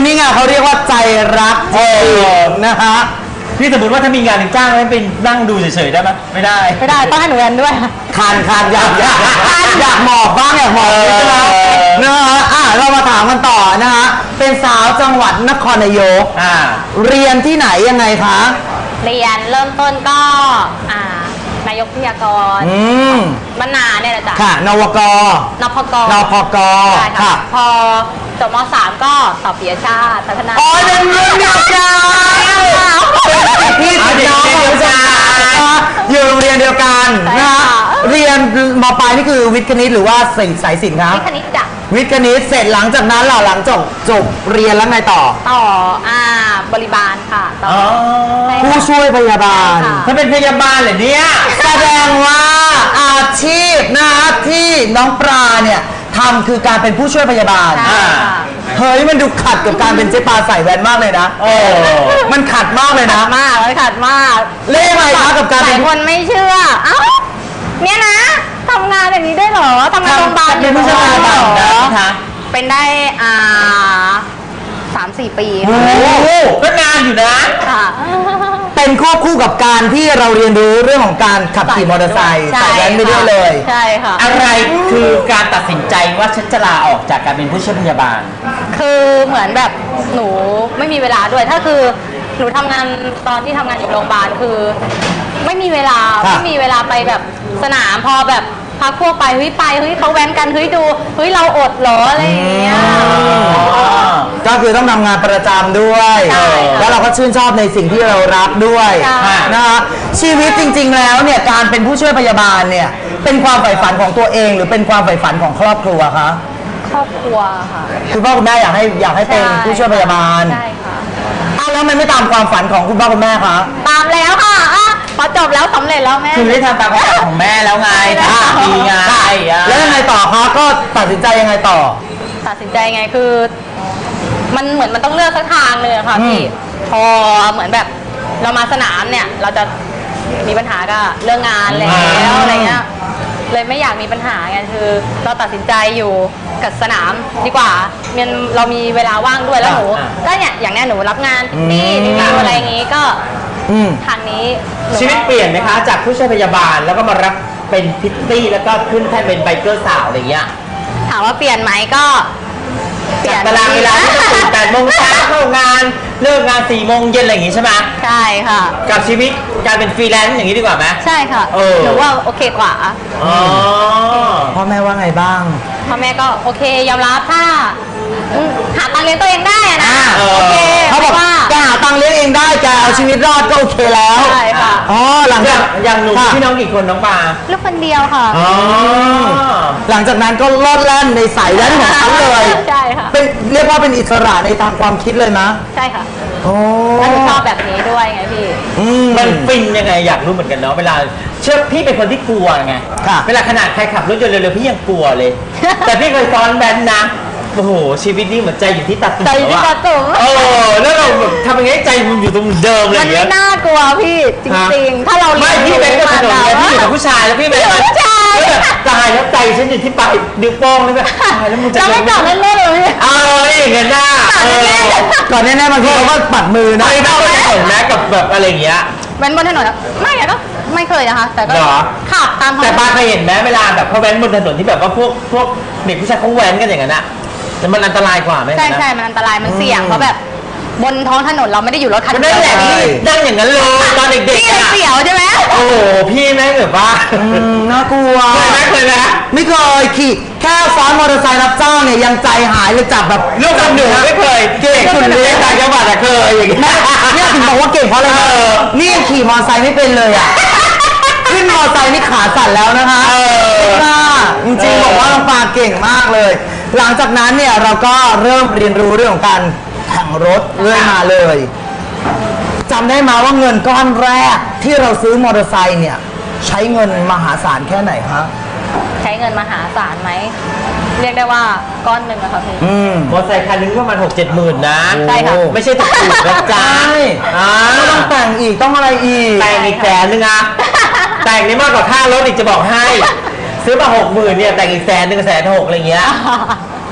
นี่ไงเขาเรียกว่าใจรักจริงนะคะพี่สมมติว่าถ้ามีงานจ้างให้เป็นนั่งดูเฉยๆได้ไหมไม่ได้ไม่ได้ต้องให้หนูแอนด้วยคานคานอยากอยากอยากหมอบบ้างอยากหมอบใช่ไหมนะฮะอ่ะเรามาถามกันต่อนะฮะเป็นสาวจังหวัดนครนายกอ่าเรียนที่ไหนยังไงคะเรียนเริ่มต้นก็อ่านายกวิทยากรอืมบ้านนาเนี่ยแหละจ้ะค่ะนวกนพกนพกใช่ค่ะค่ะพอจบมสามก็สอบปิยชาติพัฒนาอ๋อเป็นเรื่องเดียวกันพี่เป็นน้องของฉันอยู่โรงเรียนเดียวกันนะฮะเรียนมปลายนี่คือวิทย์คณิตหรือว่าสายสายศิลป์ครับวิทย์คณิตจ้ะวิทย์คณิตเสร็จหลังจากนั้นเราหลังจบจบเรียนแล้วไงต่อต่ออ่าบริบาลค่ะต่ออ๋อใช่ผู้ค่ะช่วยพยาบาลใช่ค่ะถ้าเป็นพยาบาลเหรอเนี่ยแสดงว่าอาชีพนะฮะที่น้องปลาเนี่ยทำคือการเป็นผู้ช่วยพยาบาลใช่ค่ะเฮ้ยมันดูขัดกับการเป็นเจ๊ปลาใส่แว่นมากเลยนะโอ้มันขัดมากเลยนะมากเลยขัดมากเล่อะไรคะกับการหเป็ลาน ยคนไม่เชื่อ เอ้า เนี่ยนะทำงานอย่างนี้ได้เหรอทำงานโรงพยาบาลเป็นผู้ช่วยพยาบาลเหรอนะคะเป็นได้อ่าสามสี่ปีโอ้โหก็นานอยู่นะค่ะเป็นควบคู่กับการที่เราเรียนรู้เรื่องของการขับขี่มอเตอร์ไซค์ใช่ใส่แว่นไปด้วยเลยใช่ค่ะอะไรคือการตัดสินใจว่าฉันจะลาออกจากการเป็นผู้ช่วยพยาบาลคือเหมือนแบบหนูไม่มีเวลาด้วย ถ้าคือหนูทำงานตอนที่ทำงานอยู่โรงพยาบาลคือ ไม่มีเวลาค่ะไม่มีเวลาไปแบบสนามพอแบบพักพวกไปเฮ้ยไปเฮ้ยเขาแว้นกันเฮ้ยดูเฮ้ยเราอดเหรออะไรอย่างเงี้ยก็คือต้องทำงานประจำด้วยใช่ค่ะแล้วเราก็ชื่นชอบในสิ่งที่เรารักด้วยใช่นะคะชีวิตจริงๆแล้วเนี่ยการเป็นผู้ช่วยพยาบาลเนี่ยเป็นความใฝ่ฝันของตัวเองหรือเป็นความใฝ่ฝันของครอบครัวคะครอบครัวค่ะคุณพ่อคุณแม่อยากให้อยากให้เป็นผู้ช่วยพยาบาลใช่ค่ะอ้าวแล้วมันไม่ตามความฝันของคุณพ่อคุณแม่คะตามแล้วค่ะอ่ะพอจบแล้วสำเร็จแล้วแม่คือได้ทำตามความฝันของแม่แล้วไงใช่แล้วดีไงอ่ะแล้วยังไงต่อคะก็ตัดสินใจยังไงต่อตัดสินใจไงคือ มันเหมือนมันต้องเลือกสักทางเลยอะค่ะอืมพี่พอเหมือนแบบเรามาสนามเนี่ย เราจะมีปัญหาก็เรื่องงานแล้วอะไรเงี้ยเลยไม่อยากมีปัญหาไงคือ เราตัดสินใจอยู่กับสนามดีกว่ามันเรามีเวลาว่างด้วยแล้วหนูก็เนี่ยอย่างเนี้ยหนูรับงานนี่รีวิวอะไรอย่างงี้ก็อืมทางนี้หนูชีวิตเปลี่ยนไหมคะ จากผู้ช่วยพยาบาลแล้วก็มารับเป็นพิตตี้แล้วก็ขึ้นแท่นเป็นไบเกอร์สาวอะไรเงี้ยถามว่าเปลี่ยนไหมก็เปลี่ยนตารางเวลาที่ต้องตื่นแปดโมงเช้าเข้างานเลิกงานสี่โมงเย็นอะไรอย่างงี้ใช่ไหมใช่ค่ะกับชีวิตการเป็นฟรีแลนซ์อย่างนี้ดีกว่าไหมใช่ค่ะเออหนูว่าโอเคกว่าอ๋อพ่อแม่ว่าไงบ้างพ่อแม่ก็โอเคยอมรับถ้าอืมหาตังค์เลี้ยงตัวเองได้อะนะอ่าโอเคเขาบอกว่าแกหาตังค์เลี้ยงเองได้แกเอาชีวิตรอดก็โอเคแล้วใช่ค่ะอ๋อหลังอจาย่าก งอย่างหนูค่ะพี่น้องกี่คนน้องปลาลูกคนเดียวค่ะอ๋อหลังจากนั้นก็ลอดแล่นในสายแล่นของเขาเลยใช่ค่ะเป็นเรียกว่าเป็นอิสระในทางความคิดเลยนะใช่ค่ะโอ้แล้วหนูชอบแบบนี้ด้วยไงพี่อืมมันฟินยังไงอยากรู้เหมือนกันเนาะเวลาเชื่อพี่เป็นคนที่กลัวไงค่ะเวลาขนาดใครขับรถยนต์เร็วๆพี่ยังกลัวเลย แต่พี่เคยซ้อนแบนซ์นะโอ้โหชีวิตนี้เหมือนใจอยู่ที่ตาตุ่มใจอยู่ที่ตาตุ่มเออแล้วเราแบบทำยังไงใจมันอยู่ตรงเดิมเลยมันอย่างเงี้ไม่ยน่ากลัวพี่จริงๆ ถ้าเราไม่พี่เป็นกับถนนไงพี่อยู่กับผู้ชายแล้วพี่แบบอยู่กับผู้ชายแล้วแบบตายแล้วใจฉันอยู่ที่ปลายนิ้วโป้งแล้วแบบตายแล้วมึงจะเราไม่จอดเล่นๆเลยพี่เอาเลยอย่างเงี้ยน่าเออก่อนแน่ๆบางทีเขาก็ปัดมือนะไม่ได้ไม่เห็นนะกับแบบอะไรอย่างเงี้ยแว้นบนถนนอะไม่อะก็ไม่เคยนะคะ แต่ก็เหรอขับตามท้องแต่ป้าเคยเห็นไหมเวลาแบบเขาแว้นบนถนนที่แบบว่าพวกพวกเด็กผู้ชายเขาแว้นกันอย่างนั้นอะแต่มันอันตรายกว่าไหมใช่ใช่มันอันตรายมันเสี่ยงเพราะแบบบนท้องถนนเราไม่ได้อยู่รถคันก็เดีนั่ยนวแหละพี่นั่งอย่างนั้นเลยตอนเด็กพี่ๆอะเสี่ยวใช่ไหมโอ้โหพี่แม่งแบบว่าอืมน่ากลัวเคยไหมเคยไหมไม่เคยขี่แค่ซ้อนมอเตอร์ไซค์รับจ้างเนี่ยยังใจหายเลยจับแบบลูกกับหนูไม่เคยเก่งสุดเลยต่างจังหวัดอะเคยอย่างเงี้ยเนี่ยถึงบอกว่าเก่งเพราะอะไรนะเออนี่ยังขี่มอเตอร์ไซค์ไม่เป็นเลยอ่ะ ขึ้นมอเตอร์ไซค์นี่ขาสั่นแล้วนะคะเออค่ะจริงๆบอกว่าน้องปลาเก่งมากเลย หลังจากนั้นเนี่ยเราก็เริ่มเรียนรู้เรื่องของการแข่งรถเรื่อยมาเลยจำได้มาว่าเงินก้อนแรกที่เราซื้อมอเตอร์ไซค์เนี่ยใช้เงินมหาศาลแค่ไหนคะใช้เงินมหาศาลไหมเรียกได้ว่าก้อนหนึ่งอะค่ะพี่อืมมอเตอร์ไซค์คันนึงประมาณหกเจ็ดหมื่นนะใช่ค่ะไม่ใช่ถูกๆนะจ๊ะใช่อ่าไม่ต้องแต่งอีกต้องอะไรอีกแต่งอีกแสนนึงอะแต่งนี่มากกว่าค่ารถอีกจะบอกให้ ซื้อมาหกหมื่นเนี่ยแต่งอีกแสนหนึ่งแสนหกอะไรเงี้ย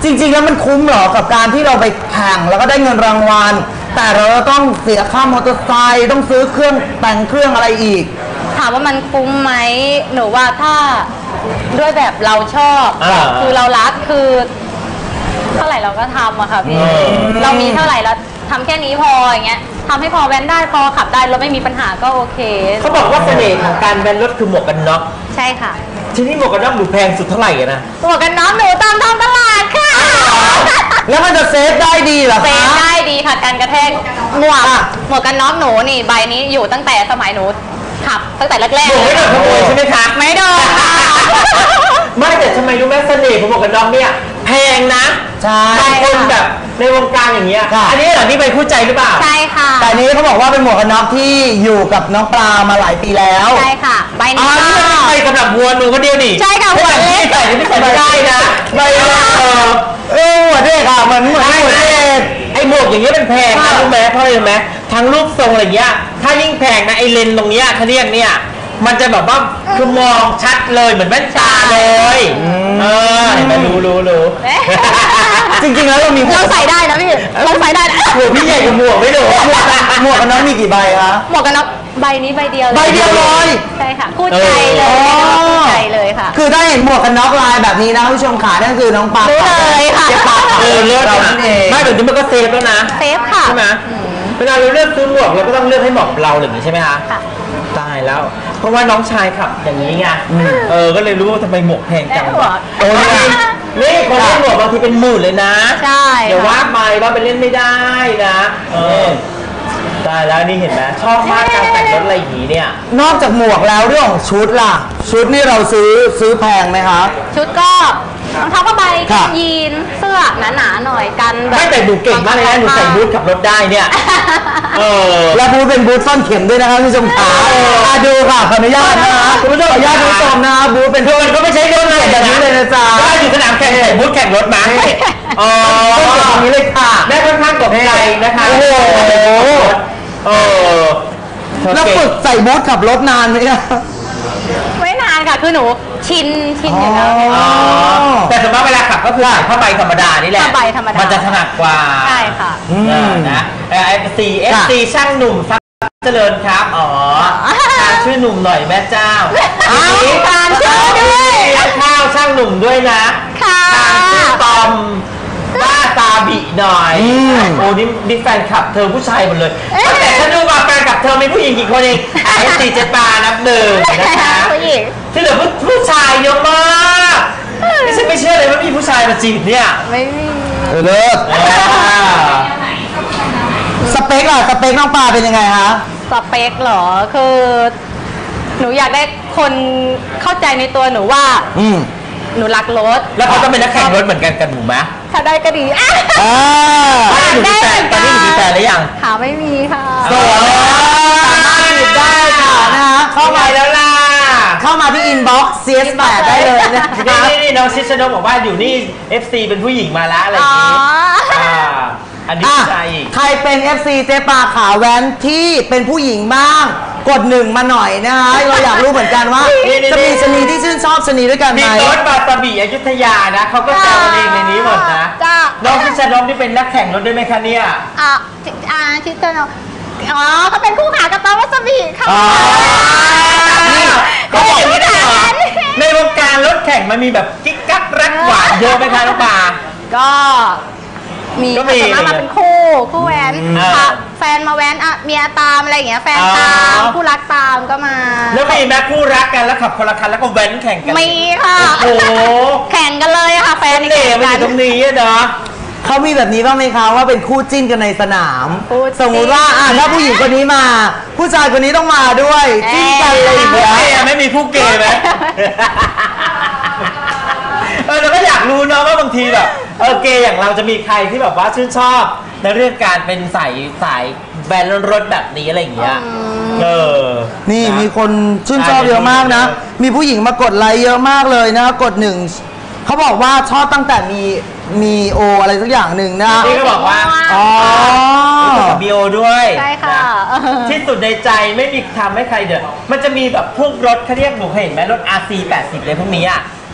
จริงๆแล้วมันคุ้มเหรอกับการที่เราไปแข่งแล้วก็ได้เงินรางวัลแต่เราต้องเสียค่ามอเตอร์ไซค์ต้องซื้อเครื่องแต่งเครื่องอะไรอีกถามว่ามันคุ้มไหมหนูว่าถ้าด้วยแบบเราชอบคือเรารักคือเท่าไหร่เราก็ทำอะค่ะพี่เรามีเท่าไหร่เราทำแค่นี้พออย่างเงี้ยทำให้พอแว้นได้พอขับได้รถไม่มีปัญหาก็โอเคเขาบอกว่าเสน่ห์ของการแว้นรถคือหมวกกันน็อกใช่ค่ะทีนี้หมวกกันน็อกหนูแพงสุดเท่าไหร่กันนะหมวกกันน็อกหนูตามท้องตลาดค่ะแล้วมันจะเซฟได้ดีเหรอคะเซฟได้ดีค่ะการกระแทกหมวกหมวกกันน็อกหนูนี่ใบนี้อยู่ตั้งแต่สมัยหนูขับตั้งแต่แรกๆหนูไม่โดนขโมยใช่ไหมคะไม่โดนไม่แต่ทำไมรู้ไหมเสน่ห์ของหมวกกันน็อกเนี่ยแพงนะใช่บางคนแบบในวงการอย่างเงี้ยอันนี้เหรอที่ไปคู่ใจหรือเปล่าใช่ค่ะแต่นี้เขาบอกว่าเป็นหมวกกันน็อกที่อยู่กับน้องปลามาหลายปีแล้วใช่ค่ะใบนี้ก็ไปสำหรับวัวหนูคนเดียวนี่ใช่ค่ะหัวเล็กใส่ที่ใส่ไม่ได้นะใบเล็กเออเออหัวเด็กอ่ะเหมือนเหมือนหัวเด็กไอ้หมวกอย่างเงี้ยเป็นแพงนะรู้ไหมเพราะอะไรรู้ไหมทั้งรูปทรงอะไรเงี้ยถ้ายิ่งแพงนะไอ้เลนตรงเนี้ยเขาเรียกเนี่ยมันจะแบบว่าคือมองชัดเลยเหมือนแว่นตาเลยเออเห็นไหมรู้รู้รู้จริงๆแล้วเรามีเราใส่ได้นะพี่เราใส่ได้หมวกพี่ใหญ่กว่าหมวกไม่หนูหมวกหมวกกันน็อกมีกี่ใบคะหมวกกันน็อกใบนี้ใบเดียวใบเดียวเลยใช่ค่ะคู่ใจเลยคู่ใจเลยค่ะคือถ้าเห็นหมวกกันน็อกลายแบบนี้นะผู้ชมขานั่นคือน้องปารู้เลยค่ะเจ๊ปาเออเลือกเราเองไม่แบบนี้มันก็เซฟแล้วนะเซฟค่ะใช่ไหมเวลาเราเลือกซื้อหมวกเราก็ต้องเลือกให้เหมาะกับเราอย่างนี้ใช่ไหมคะตายแล้วเพราะว่าน้องชายขับอย่างนี้ไงเออก็เลยรู้ว่าทำไมหมวกแพงจังวะโอ้ยนี่คนเล่นหมวกบางทีเป็นหมื่นเลยนะใช่เดี๋ยวว่าไปว่าไปเล่นไม่ได้นะเออตายแล้วนี่เห็นไหมชอบมากการแต่งรถอะไรอย่างนี้เนี่ยนอกจากหมวกแล้วเรื่องของชุดล่ะชุดนี่เราซื้อซื้อแพงไหมคะชุดก็รองเท้าผ้าใบยีนเสื้อหนาๆหน่อยกันแบบไม่แต่หนูเก่งมากเลยนะหนูใส่บูทขับรถได้เนี่ยเออแล้วบูทเป็นบูทซ่อนเข็มด้วยนะครับผู้ชมขาดูค่ะขออนุญาตนะคะคุณผู้ชมขออนุญาตคุณผู้ชมนะบูทเป็นทุกคนก็ไม่ใช่รถเลยแบบนี้เลยนะจ๊ะได้อยู่สนามแข่งใส่บูทแข่งรถมาอ๋อตรงนี้เลยค่ะแม่ค่อนข้างตกใจนะคะโอ้โหเออแล้วฝึกใส่บูทขับรถนานไหมคะไม่นานค่ะคือหนูชินชินอยู่แล้วแต่สมมติเวลาขับก็คือใส่ผ้าใบธรรมดานี่แหละผ้าใบธรรมดามันจะถนัดกว่าใช่ค่ะนะเอฟซีเอฟซีช่างหนุ่มซักเจริญครับอ๋อทานชื่อหนุ่มหน่อยแม่เจ้าทานชื่อด้วยข้าวช่างหนุ่มด้วยนะค่ะทานชื่อตอมบ้าตาบีหน่อยโอ้นี่นี่แฟนคลับเธอผู้ชายหมดเลยแต่ฉันดูมาแฟนคลับเธอมีผู้หญิงกี่คนเองไอซีเจปานับหนึ่งนะคะที่เหลือผู้ชายเยอะมากนี่ฉันไม่เชื่อเลยว่ามีผู้ชายมาจีบเนี่ยไม่มีเลิศสเปคอะสเปคน้องปลาเป็นยังไงคะสเปคเหรอคือหนูอยากได้คนเข้าใจในตัวหนูว่าหนูรักรถแล้วเขาต้องเป็นนักแข่งรถเหมือนกันกันหนูไหมถ้าได้ก็ดีอ่ะหนูมีแฟนตอนนี้หนูมีแฟนหรือยังหาไม่มีค่ะโสดได้ค่ะนะคะเข้ามาแล้วล่ะเข้ามาที่อินบ็อกซ์ ซี เอส แปด ได้เลยนะนี่นี่น้องชิชโนบอกว่าอยู่นี่ เอฟ ซี เป็นผู้หญิงมาแล้วอะไรอย่างนี้อันนี้ใช่ใครเป็น เอฟ ซี เจ๊ปาขาแว้นที่เป็นผู้หญิงบ้างกดหนึ่งมาหน่อยนะคะเราอยากรู้เหมือนกันว่าจะมีชนีที่ชื่นชอบชนีด้วยกันไหมมีรถบาตาบีอยุธยานะเขาก็แซวเองในนี้หมดนะน้องชิชโนที่เป็นนักแข่งรถด้วยไหมคะเนี่ยอ่าอ่าชิชโนอ๋อเขาเป็นคู่ขากับตอวัสบีค่ะนี่เขาบอกอย่างนี้นะในวงการรถแข่งมันมีแบบกิ๊กกักรักหวานเยอะไหมคะน้องปาก็มีส่วนมากมาเป็นคู่คู่แว้นแฟนมาแว้นอะเมียตามอะไรอย่างเงี้ยแฟนตามคู่รักตามก็มาแล้วมีแม่คู่รักกันแล้วขับคนละคันแล้วก็แว้นแข่งกันมีค่ะโอ้แข่งกันเลยค่ะแฟนนี่แข่งกันตรงนี้เนาะเขามีแบบนี้บ้างไหมคะว่าเป็นคู่จิ้นกันในสนามสมมุติว่าอ่ะถ้าผู้หญิงคนนี้มาผู้ชายคนนี้ต้องมาด้วยจิ้นกันเลยอย่างเงี้ยไม่มีคู่เกย์ไหมเออเราก็อยากรู้เนาะว่าบางทีแบบเออเกย์อย่างเราจะมีใครที่แบบว่าชื่นชอบในเรื่องการเป็นสายสายแบรนด์รถแบบนี้อะไรอย่างเงี้ยเออนี่มีคนชื่นชอบเยอะมากนะมีผู้หญิงมากดไลค์เยอะมากเลยนะกดหนึ่งเขาบอกว่าชอบตั้งแต่มีมีโออะไรสักอย่างหนึ่งนะนี่ก็บอกว่าอ๋อกับบีโอด้วยใช่ค่ะที่สุดในใจไม่มีทำให้ใครเดือดมันจะมีแบบพวกรถเขาเรียกหนูเห็นไหมรถ อาร์ ซี แปดสิบเลยพวกนี้อ่ะ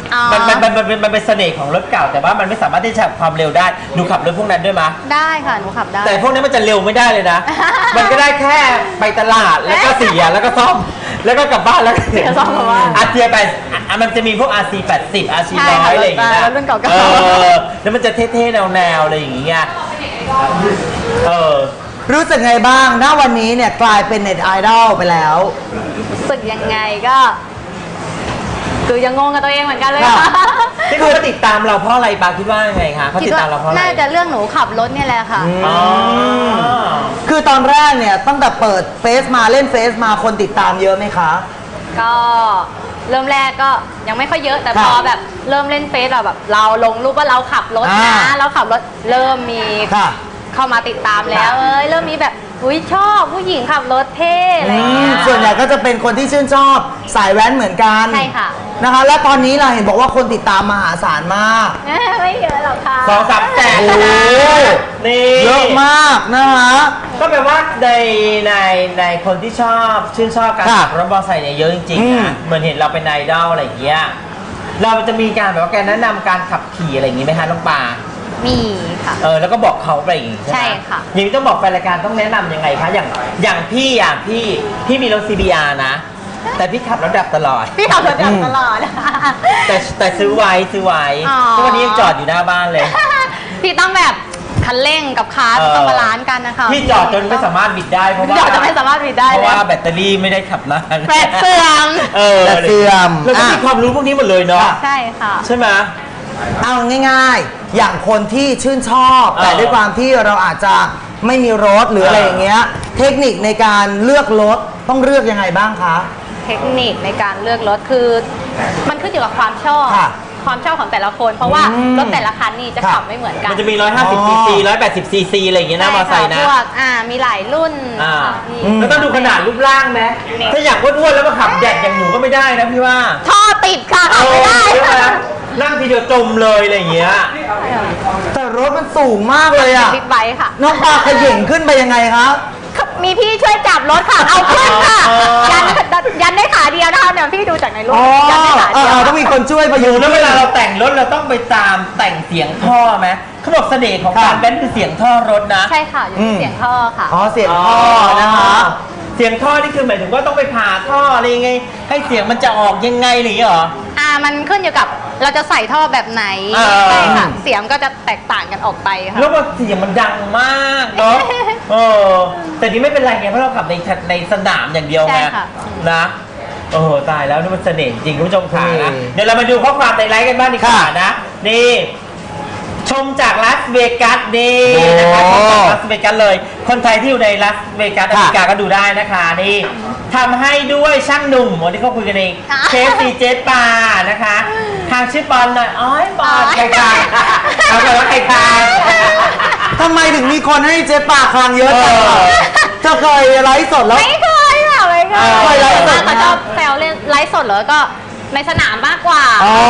มันมันมันมันมันเป็นเสน่ห์ของรถเก่าแต่ว่ามันไม่สามารถที่จะความเร็วได้หนูขับรถพวกนั้นด้วยมั้ยได้ค่ะหนูขับได้แต่พวกนี้มันจะเร็วไม่ได้เลยนะ มันก็ได้แค่ไปตลาดแล้วก็เสียแล้วก็ซ่อมแล้วก็กลับบ้านแล้วก็เสียซ่อมอาร์เทียไปมันจะมีพวก อาร์ ซี แปดสิบ อาร์ ซี หนึ่งร้อยอะไรอย่างเงี้ยรุ่นเก่าๆเออแล้วมันจะเท่ๆแนวๆอะไรอย่างเงี้ยเออรู้สึกไงบ้างณวันนี้เนี่ยกลายเป็นเน็ตไอดอลไปแล้วรู้สึกยังไงก็คือยังงงกับตัวเองเหมือนกันเลยที่เขาติดตามเราเพราะอะไรปาคิดว่าไงคะเขาติดตามเราเพราะอะไรน่าจะเรื่องหนูขับรถเนี่ยแหละค่ะคือตอนแรกเนี่ยตั้งแต่เปิดเฟซมาเล่นเฟซมาคนติดตามเยอะไหมคะก็เริ่มแรกก็ยังไม่ค่อยเยอะแต่พอแบบเริ่มเล่นเฟซเราแบบเราลงรูปว่าเราขับรถนะเราขับรถเริ่มมีเข้ามาติดตามแล้วเอ้ยเริ่มมีแบบอุ้ยชอบผู้หญิงขับรถเท่อะไรเงี้ยส่วนใหญ่ก็จะเป็นคนที่ชื่นชอบสายแว้นเหมือนกันใช่ค่ะนะคะและตอนนี้เราเห็นบอกว่าคนติดตามมหาศาลมากไม่เยอะหรอกค่ะสองสามแสนนี่เยอะมากนะคะก็แปลว่าในในในคนที่ชอบชื่นชอบการขับรถมอเตอร์ไซค์เนี่ยเยอะจริงๆนะเหมือนเห็นเราเป็นไอดอลอะไรอย่างเงี้ยเราจะมีการแบบว่าแกแนะนำการขับขี่อะไรอย่างงี้ไหมคะน้องปามีค่ะเออแล้วก็บอกเขาไปอย่างงี้ใช่ค่ะอย่างนี้ต้องบอกแฟนรายการต้องแนะนำยังไงคะอย่างอย่างพี่อ่ะพี่พี่มีรถ ซี บี อาร์ นะแต่พี่ขับรถดับตลอดพี่ขับรถดับตลอดแต่แต่ซื้อไว้ซื้อไว้ทุกวันนี้ยังจอดอยู่หน้าบ้านเลยพี่ต้องแบบคันเร่งกับคาร์ต้องบาลานซ์กันนะคะพี่จอดจนไม่สามารถบิดได้เพราะว่าจอดจนไม่สามารถบิดได้เพราะว่าแบตเตอรี่ไม่ได้ขับนานแบตเสื่อมเออแบตเสื่อมเราก็มีความรู้พวกนี้หมดเลยเนาะใช่ค่ะใช่ไหมเอาง่ายๆอย่างคนที่ชื่นชอบแต่ด้วยความที่เราอาจจะไม่มีรถหรืออะไรอย่างเงี้ยเทคนิคในการเลือกรถต้องเลือกยังไงบ้างคะเทคนิคในการเลือกรถคือมันขึ้นอยู่กับความชอบความชอบของแต่ละคนเพราะว่ารถแต่ละคันนี่จะขับไม่เหมือนกันมันจะมีหนึ่งร้อยห้าสิบซีซีหนึ่งร้อยแปดสิบซีซีอะไรอย่างเงี้ยนะมอเตอร์ไซค์นะพวกอ่ามีหลายรุ่นแล้วต้องดูขนาดรูปร่างไหมถ้าอยากอ้วนๆแล้วมาขับแดดอย่างหนูก็ไม่ได้นะพี่ว่าท่อติดค่ะขับไม่ได้นั่งทีเดียวจมเลยอะไรอย่างเงี้ยแต่รถมันสูงมากเลยอ่ะบิ๊กไบค์ค่ะน้องปาขย่งขึ้นไปยังไงครับมีพี่ช่วยจับรถค่ะเอาขึ้นค่ะยันยันได้ขาเดียวนะคะเดี๋ยวพี่ดูจากในรูปยันได้ขาเดียวต้องมีคนช่วยประยุกต์แล้วเวลาเราแต่งรถเราต้องไปตามแต่งเสียงท่อไหมเขาบอกเสน่ห์ของการแว้นคือเสียงท่อรถนะใช่ค่ะอยู่ที่เสียงท่อค่ะอ๋อเสียงท่อนะคะเสียงท่อนี่คือหมายถึงว่าต้องไปผ่าท่ออะไรยังไงให้เสียงมันจะออกยังไงหรือเหรออ่ามันขึ้นอยู่กับเราจะใส่ท่อแบบไหนใช่ค่ะเสียงก็จะแตกต่างกันออกไปค่ะแล้วว่าเสียงมันดังมากเนาะเออแต่นี่ไม่เป็นไรไงเพราะเราขับในในสนามอย่างเดียวไงนะโอ้ตายแล้วนี่มันเสน่ห์จริงคุณผู้ชมค่ะนะเดี๋ยวเรามาดูข้อความในไลฟ์กันบ้างดีกว่านะนี่ชมจากลาสเวกัสนี่นะคะชมจากลาสเวกัสเลยคนไทยที่อยู่ในลาสเวกัสอเมริกาก็ดูได้นะคะนี่ทำให้ด้วยช่างหนุ่มวันที่เขาคุยกันเองเชฟซีเจสปานะคะทางชื่อบอลหน่อยอ๋อยบอลใครคางเอาไปว่าใครคางทำไมถึงมีคนให้เจสปาคางเยอะจังเธอเคยไลฟ์สดแล้วไม่เคยค่ะไม่เคยเคยไลฟ์สดแต่ชอบแซวเล่นไลฟ์สดแล้วก็ในสนามมากกว่าอ๋อ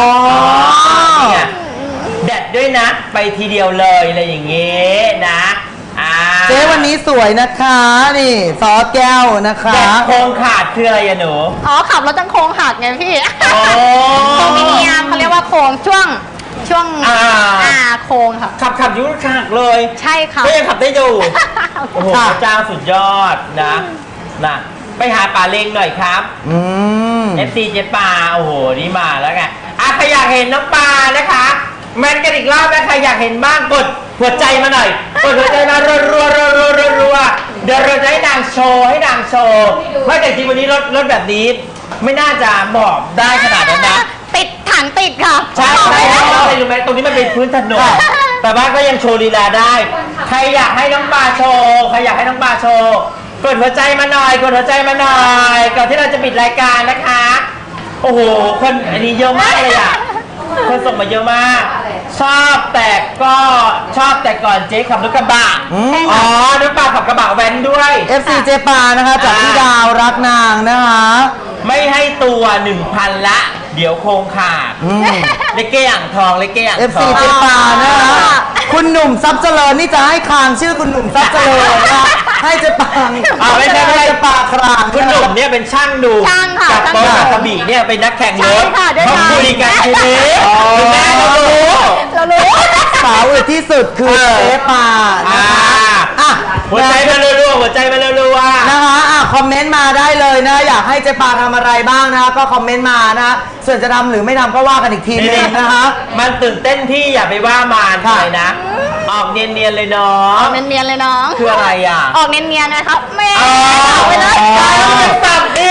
แดดด้วยนะไปทีเดียวเลยอะไรอย่างเงี้ยนะเจ๊วันนี้สวยนะคะนี่ซอสแก้วนะคะแดดโค้งขาดคืออะไรอะหนูอ๋อขับรถจนโค้งหักไงพี่โค้งมินิยามเขาเรียกว่าโค้งช่วงช่วงอ่าโค้งค่ะขับขับยุ่งหักเลยใช่ค่ะก็ยังขับได้ดูโอ้โหเจ้าสุดยอดนะนะไปหาป่าเล้งหน่อยครับอืมเอฟซีเจ๊ปาโอ้โหนี่มาแล้วไงอ่ะใครอยากเห็นน้องปานะคะแมนกันอีกรอบนะใครอยากเห็นบ้างกดหัวใจมาหน่อยกดหัวใจมารัวรัวรัวรัวรัวเดี๋ยวเราจะให้นางโชว์ให้นางโชว์ไม่แต่จริงวันนี้รถรถแบบนี้ไม่น่าจะหมอบได้ขนาดนั้นนะติดถังติดค่ะใช่ใช่อะไรรู้ไหมตรงนี้มันเป็นพื้นถนนแต่ว่าก็ยังโชว์ลีลาได้ใครอยากให้น้องปาโชว์ใครอยากให้น้องปาโชว์กดหัวใจมาหน่อยกดหัวใจมาหน่อยก่อนที่เราจะปิดรายการนะคะโอ้โหคนอันนี้เยอะมากเลยอ่ะคนส่งมาเยอะมากชอบแต่ก็ชอบแต่ก่อนเจ๊ขับรถกระบะอ๋อน้องปาขับกระบะแว้นด้วยเอฟ ซี เจปานะคะจากพี่ดาวรักนางนะคะไม่ให้ตัว หนึ่งพัน ละเดี๋ยวโครงขาดเล็กเก้อ่างทองเล็กเก้อ่างทองเอฟ ซี เจปานะคะคุณหนุ่มซับเจริญนี่จะให้คางชื่อคุณหนุ่มซับเจริญนะให้เจ๊ปังอ๋อไม่ใช่ไม่ใช่ปากรามคุณหนุ่มเนี่ยเป็นช่างดูช่างค่ะกับโป๊ช่างกับกระบี่เนี่ยเป็นนักแข่งรใช่ถค่ะด้วยเขากันคุยกันทีนี้คุณแม่เรารู้เรารู้สาวอื่นที่สุดคือเจ๊ปาอ่านะคะอ่ะหัวใจมารัวๆหัวใจมารัวๆนะคะอ่ะคอมเมนต์มาได้เลยนะอยากให้เจ๊ปาทำอะไรบ้างนะคะก็คอมเมนต์มานะส่วนจะทำหรือไม่ทำก็ว่ากันอีกทีนึงนะคะมันตื่นเต้นที่อย่าไปว่ามันเลยนะ ออกเนียนๆเลยเนาะออกเนียนๆเลยน้องคืออะไรอ่ะออกเนียนๆนะครับแม่อ๋อเอาไปเลยสับดิ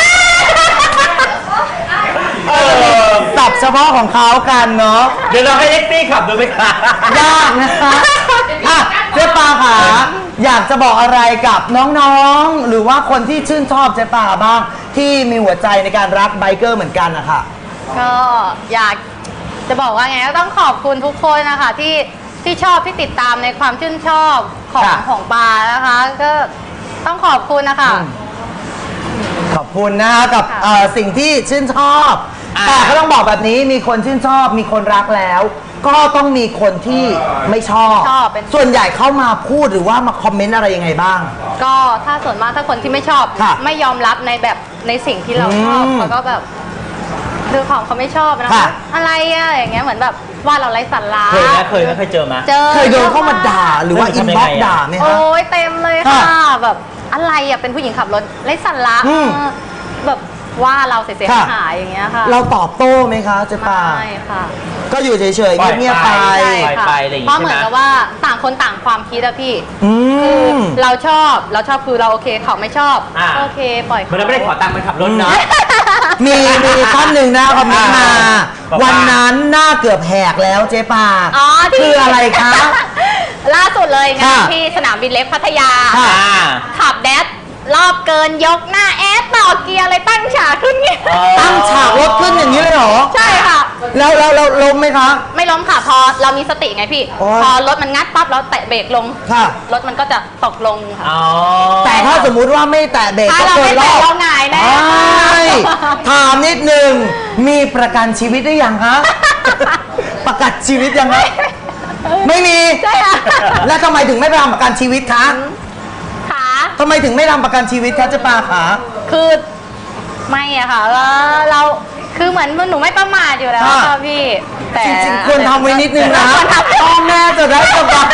เออสับเฉพาะของเขากันเนาะเดี๋ยวเราให้เอ็กซี่ขับดูไหมคะยากนะคะอ่ะเจ๊ปาค่ะอยากจะบอกอะไรกับน้องๆ หรือว่าคนที่ชื่นชอบเจ๊ปาบ้าง ที่มีหัวใจในการรักไบเกอร์เหมือนกันนะคะก็อยากจะบอกว่าไงก็ต้องขอบคุณทุกคนนะคะที่ที่ชอบที่ติดตามในความชื่นชอบของค่ะของปานะคะ ก็ต้องขอบคุณนะคะขอบคุณนะคะกับค่ะเอ่อสิ่งที่ชื่นชอบอ่าแต่ก็ต้องบอกแบบนี้มีคนชื่นชอบ มีคนรักแล้ว ก็ต้องมีคนที่ไม่ชอบชอบเป็นส่วนใหญ่เข้ามาพูดหรือว่ามาคอมเมนต์อะไรยังไงบ้างก็ถ้าส่วนมากถ้าคนที่ไม่ชอบค่ะไม่ยอมรับในแบบในสิ่งที่เราชอบอืมเขาก็แบบคือของเขาไม่ชอบนะค่ะอะไรอะอย่างเงี้ยเหมือนแบบว่าเราไร้สาระเคยนะเคยนะเคยเจอไหมเจอเคยโดนเข้ามาด่าหรือว่าเอออินทำยังบ็ไงอกอะด่าไหมคะโอ้ยเต็มเลยค่ะค่ะแบบอะไรอะเป็นผู้หญิงขับรถไร้สาระอืมเออแบบว่าเราเสียค่ะหายๆอย่างเงี้ยค่ะเราตอบโต้ไหมคะเจ๊ปาไม่ค่ะก็อยู่เฉยปล่อยๆเงียบๆไปไปใช่ปล่อยค่ะไปอะไรอย่างงี้เพราะเหมือนใช่ไหมกับว่าต่างคนต่างความคิดอะพี่อืคือมเราชอบเราชอบคือเราโอเคเขาไม่ชอบอ่าโอเคปล่อยมันเราไม่ได้ขอตังค์มันขับรถนะมีมีท่านหนึ่งนะคอมเมนต์มาบอกว่าวันนั้นหน้าเกือบแหกแล้วเจ๊ปาอ๋อที่คืออะไรคะล่าสุดเลยงานค่ะที่สนามบินเล็กพัทยาค่ะขับแดดรอบเกินยกหน้าแอดต่อเกียร์เลยตั้งฉากขึ้นเงี้ยตั้งฉากรถขึ้นอย่างนี้เลยเหรอใช่ค่ะแล้วแล้วแล้วล้มไหมคะไม่ล้มค่ะพอเรามีสติไงพี่โอ้ยพอรถมันงัดปั๊บเราแตะเบรกลงค่ะรถมันก็จะตกลงค่ะอ๋อแต่ถ้าสมมุติว่าไม่แตะเบรกถ้าก็เราเกิไม่นรแตะอบเราหงายแน่ใช่ถามนิดหนึ่งมีประกันชีวิตได้ยังคะ ประกันชีวิตยังคะไม่มีใช่ค่ะแล้วทำไมถึงไม่ไปทำประกันชีวิตคะขาทำไมถึงไม่ทำประกันชีวิตคะเจ๊ปาขาคือไม่อะค่ะเราเราคือเหมือนหนูไม่ประมาทอยู่แล้วค่ะค่ะพี่แต่จริงๆควรทำไว้นิดนึงนะควรทำพ่อแม่จะได้สบาย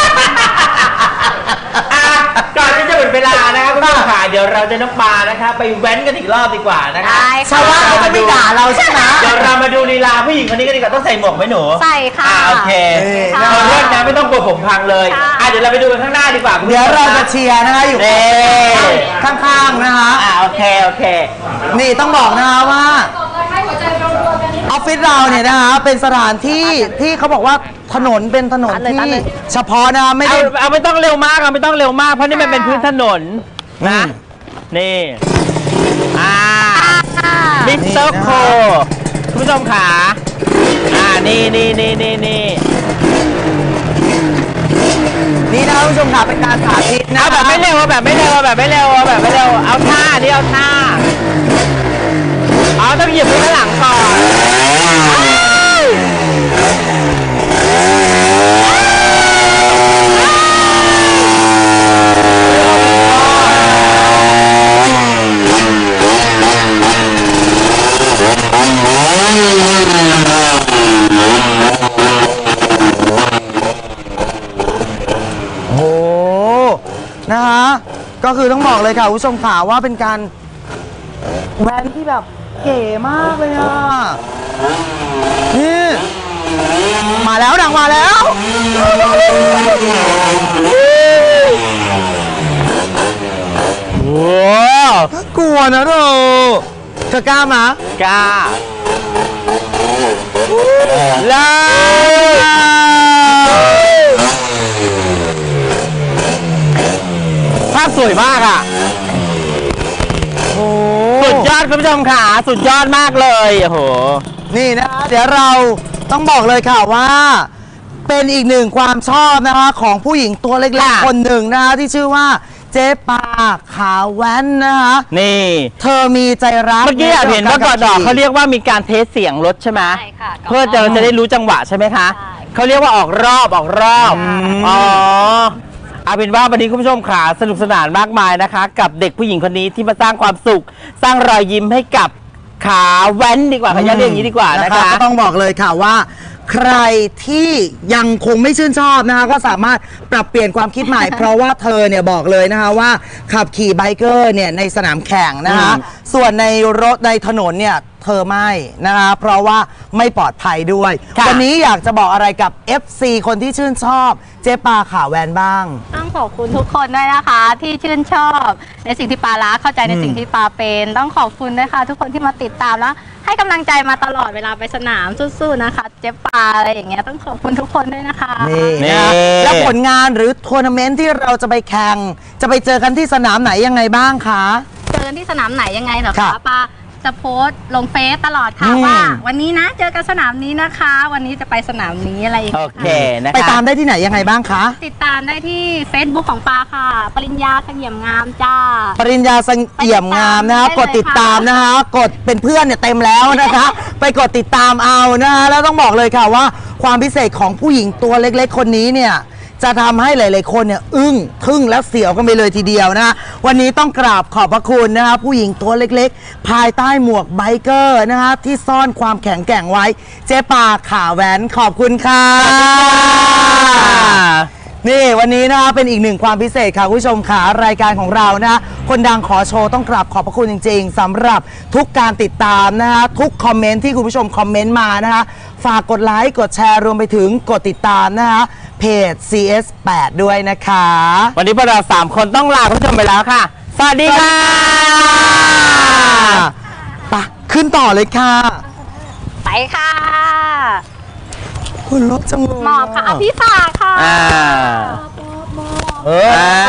อ่ะก่อนที่จะหมดเวลานะครับคุณผู้ชมค่ะเดี๋ยวเราจะน้องปลานะคะไปแว้นกันอีกรอบดีกว่านะคะได้ชาวบ้านเขาจะไม่ด่าเราใช่ไหมเดี๋ยวเรามาดูลีลาผู้หญิงคนนี้กันดีกว่าต้องใส่หมวกไหมหนูใส่ค่ะอ่าโอเคค่ะเราเลิกนะไม่ต้องกลัวผมพังเลยค่ะอ่ะเดี๋ยวเราไปดูกันข้างหน้าดีกว่าคุณผู้ชเดี๋ยวมเราจะคเชียร์นะคะอยู่เน่ข้างๆนะคะอ่าโอเคโอเคนี่ต้องบอกนะคะว่าออฟฟิศเราเนี่ยนะคะเป็นสถานที่ที่เขาบอกว่าถนนเป็นถนนตัดเลยตัดที่เลยเฉพาะนะไม่เอาได้เอาไม่ต้องเร็วมากเอาไม่ต้องเร็วมากเพราะนี่มันเป็นพื้นถนนนะอืมนี่อ่าค่ะมิสเตอร์โคคุณผู้ชมขาอ่านี่นี่นี่นี่นี่นี่นะคะคุณผู้ชมค่ะเป็นการสาธิตนะเอาแบบไม่เร็วเอาแบบไม่เร็วเอาแบบไม่เร็วเอาแบบไม่เร็วเอาท่านี่เอาท่าเอาต้องหยิบไปข้างหลังก่อนโอ้โหนะคะก็คือต้องบอกเลยค่ะคุณผู้ชมค่ะว่าเป็นการแว้นที่แบบเก๋มากเลยอ่ะนี่มาแล้วดังมาแล้วโอ้กลัวนะเราเธอกล้ามะกล้าลาภาพสวยมากอ่ะโอ้สุดยอดคุณผู้ชมค่ะสุดยอดมากเลยโอ้โหนี่นะคะเดี๋ยวเราต้องบอกเลยค่ะว่า เป็นอีกหนึ่งความชอบนะคะของผู้หญิงตัวเล็กค่ะๆคนหนึ่งนะคะที่ชื่อว่าเจ๊ปาขาแว้นนะคะนี่เธอมีใจรักเมื่อกี้อยากเห็นว่าก่อนดอกเขาเรียกว่ามีการเทสเสียงรถใช่ไหมใช่ค่ะเพื่อจะจะได้รู้จังหวะใช่ไหมคะใช่เขาเรียกว่าออกรอบออกรอบอืมอ๋อเอาเป็นว่าวันนี้คุณผู้ชมขาสนุกสนานมากมายนะคะ กับเด็กผู้หญิงคนนี้ที่มาสร้างความสุข สร้างรอยยิ้มให้กับขาแว้นดีกว่าเขาจะเรียกอย่างนี้ดีกว่านะคะก็ต้องบอกเลยค่ะว่า ใครที่ยังคงไม่ชื่นชอบนะคะก็สามารถปรับเปลี่ยนความคิดใหม่ เพราะว่าเธอเนี่ยบอกเลยนะคะว่าขับขี่ไบเกอร์เนี่ยในสนามแข่งนะคะส่วนในรถในถนนเนี่ยเธอไม่นะคะเพราะว่าไม่ปลอดภัยด้วยวันนี้อยากจะบอกอะไรกับ เอฟ ซี คนที่ชื่นชอบเจ๊ปาขาแวนบ้างต้องขอบคุณทุกคนด้วยนะคะที่ชื่นชอบในสิ่งที่ปารักเข้าใจในสิ่งที่ปาเป็นต้องขอบคุณนะคะทุกคนที่มาติดตามแล้วให้กำลังใจมาตลอดเวลาไปสนามสู้ๆนะคะเจ๊ปาอะไรอย่างเงี้ยต้องขอบคุณทุกคนด้วยนะคะนี่นะแล้วผลงานหรือทัวร์นาเมนต์ที่เราจะไปแข่งจะไปเจอกันที่สนามไหนยังไงบ้างคะเจอกันที่สนามไหนยังไงเหรอคะปาจะโพสต์ลงเฟซตลอดค่ะว่าวันนี้นะเจอกันสนามนี้นะคะ วันนี้จะไปสนามนี้อะไรอย่างเงี้ยโอเคนะคะไปตามได้ที่ไหนยังไงบ้างคะติดตามได้ที่ Facebook ของปาค่ะปริญญาเสงี่ยมงามจ้าปริญญาเสงี่ยมงามนะคะกดติดตามนะคะกดเป็นเพื่อนเนี่ยเต็มแล้วนะคะไปกดติดตามเอานะคะแล้วต้องบอกเลยค่ะว่าความพิเศษของผู้หญิงตัวเล็กๆคนนี้เนี่ยจะทำให้หลายๆคนเนี่ยอึ้งทึ่งและเสียวกันไปเลยทีเดียวนะวันนี้ต้องกราบขอบพระคุณนะคะผู้หญิงตัวเล็กๆภายใต้หมวกไบเกอร์นะคะที่ซ่อนความแข็งแกร่งไว้เจ๊ปาขาแหวนขอบคุณค่ะนี่วันนี้นะคะเป็นอีกหนึ่งความพิเศษค่ะคุณผู้ชมค่ะรายการของเรานะคนดังขอโชว์ต้องกราบขอบพระคุณจริงๆสำหรับทุกการติดตามนะคะทุกคอมเมนต์ที่คุณผู้ชมคอมเมนต์มานะคะฝากกดไลค์กดแชร์รวมไปถึงกดติดตามนะคะเพจ ซี เอส แปด ด้วยนะคะวันนี้พวกเราสามคนต้องลาคุณผู้ชมไปแล้วค่ะสวัสดีค่ะไปขึ้นต่อเลยค่ะไปค่ะคุณรถจังเลยหมอบค่ะพี่ฝากค่ะอ่าเออ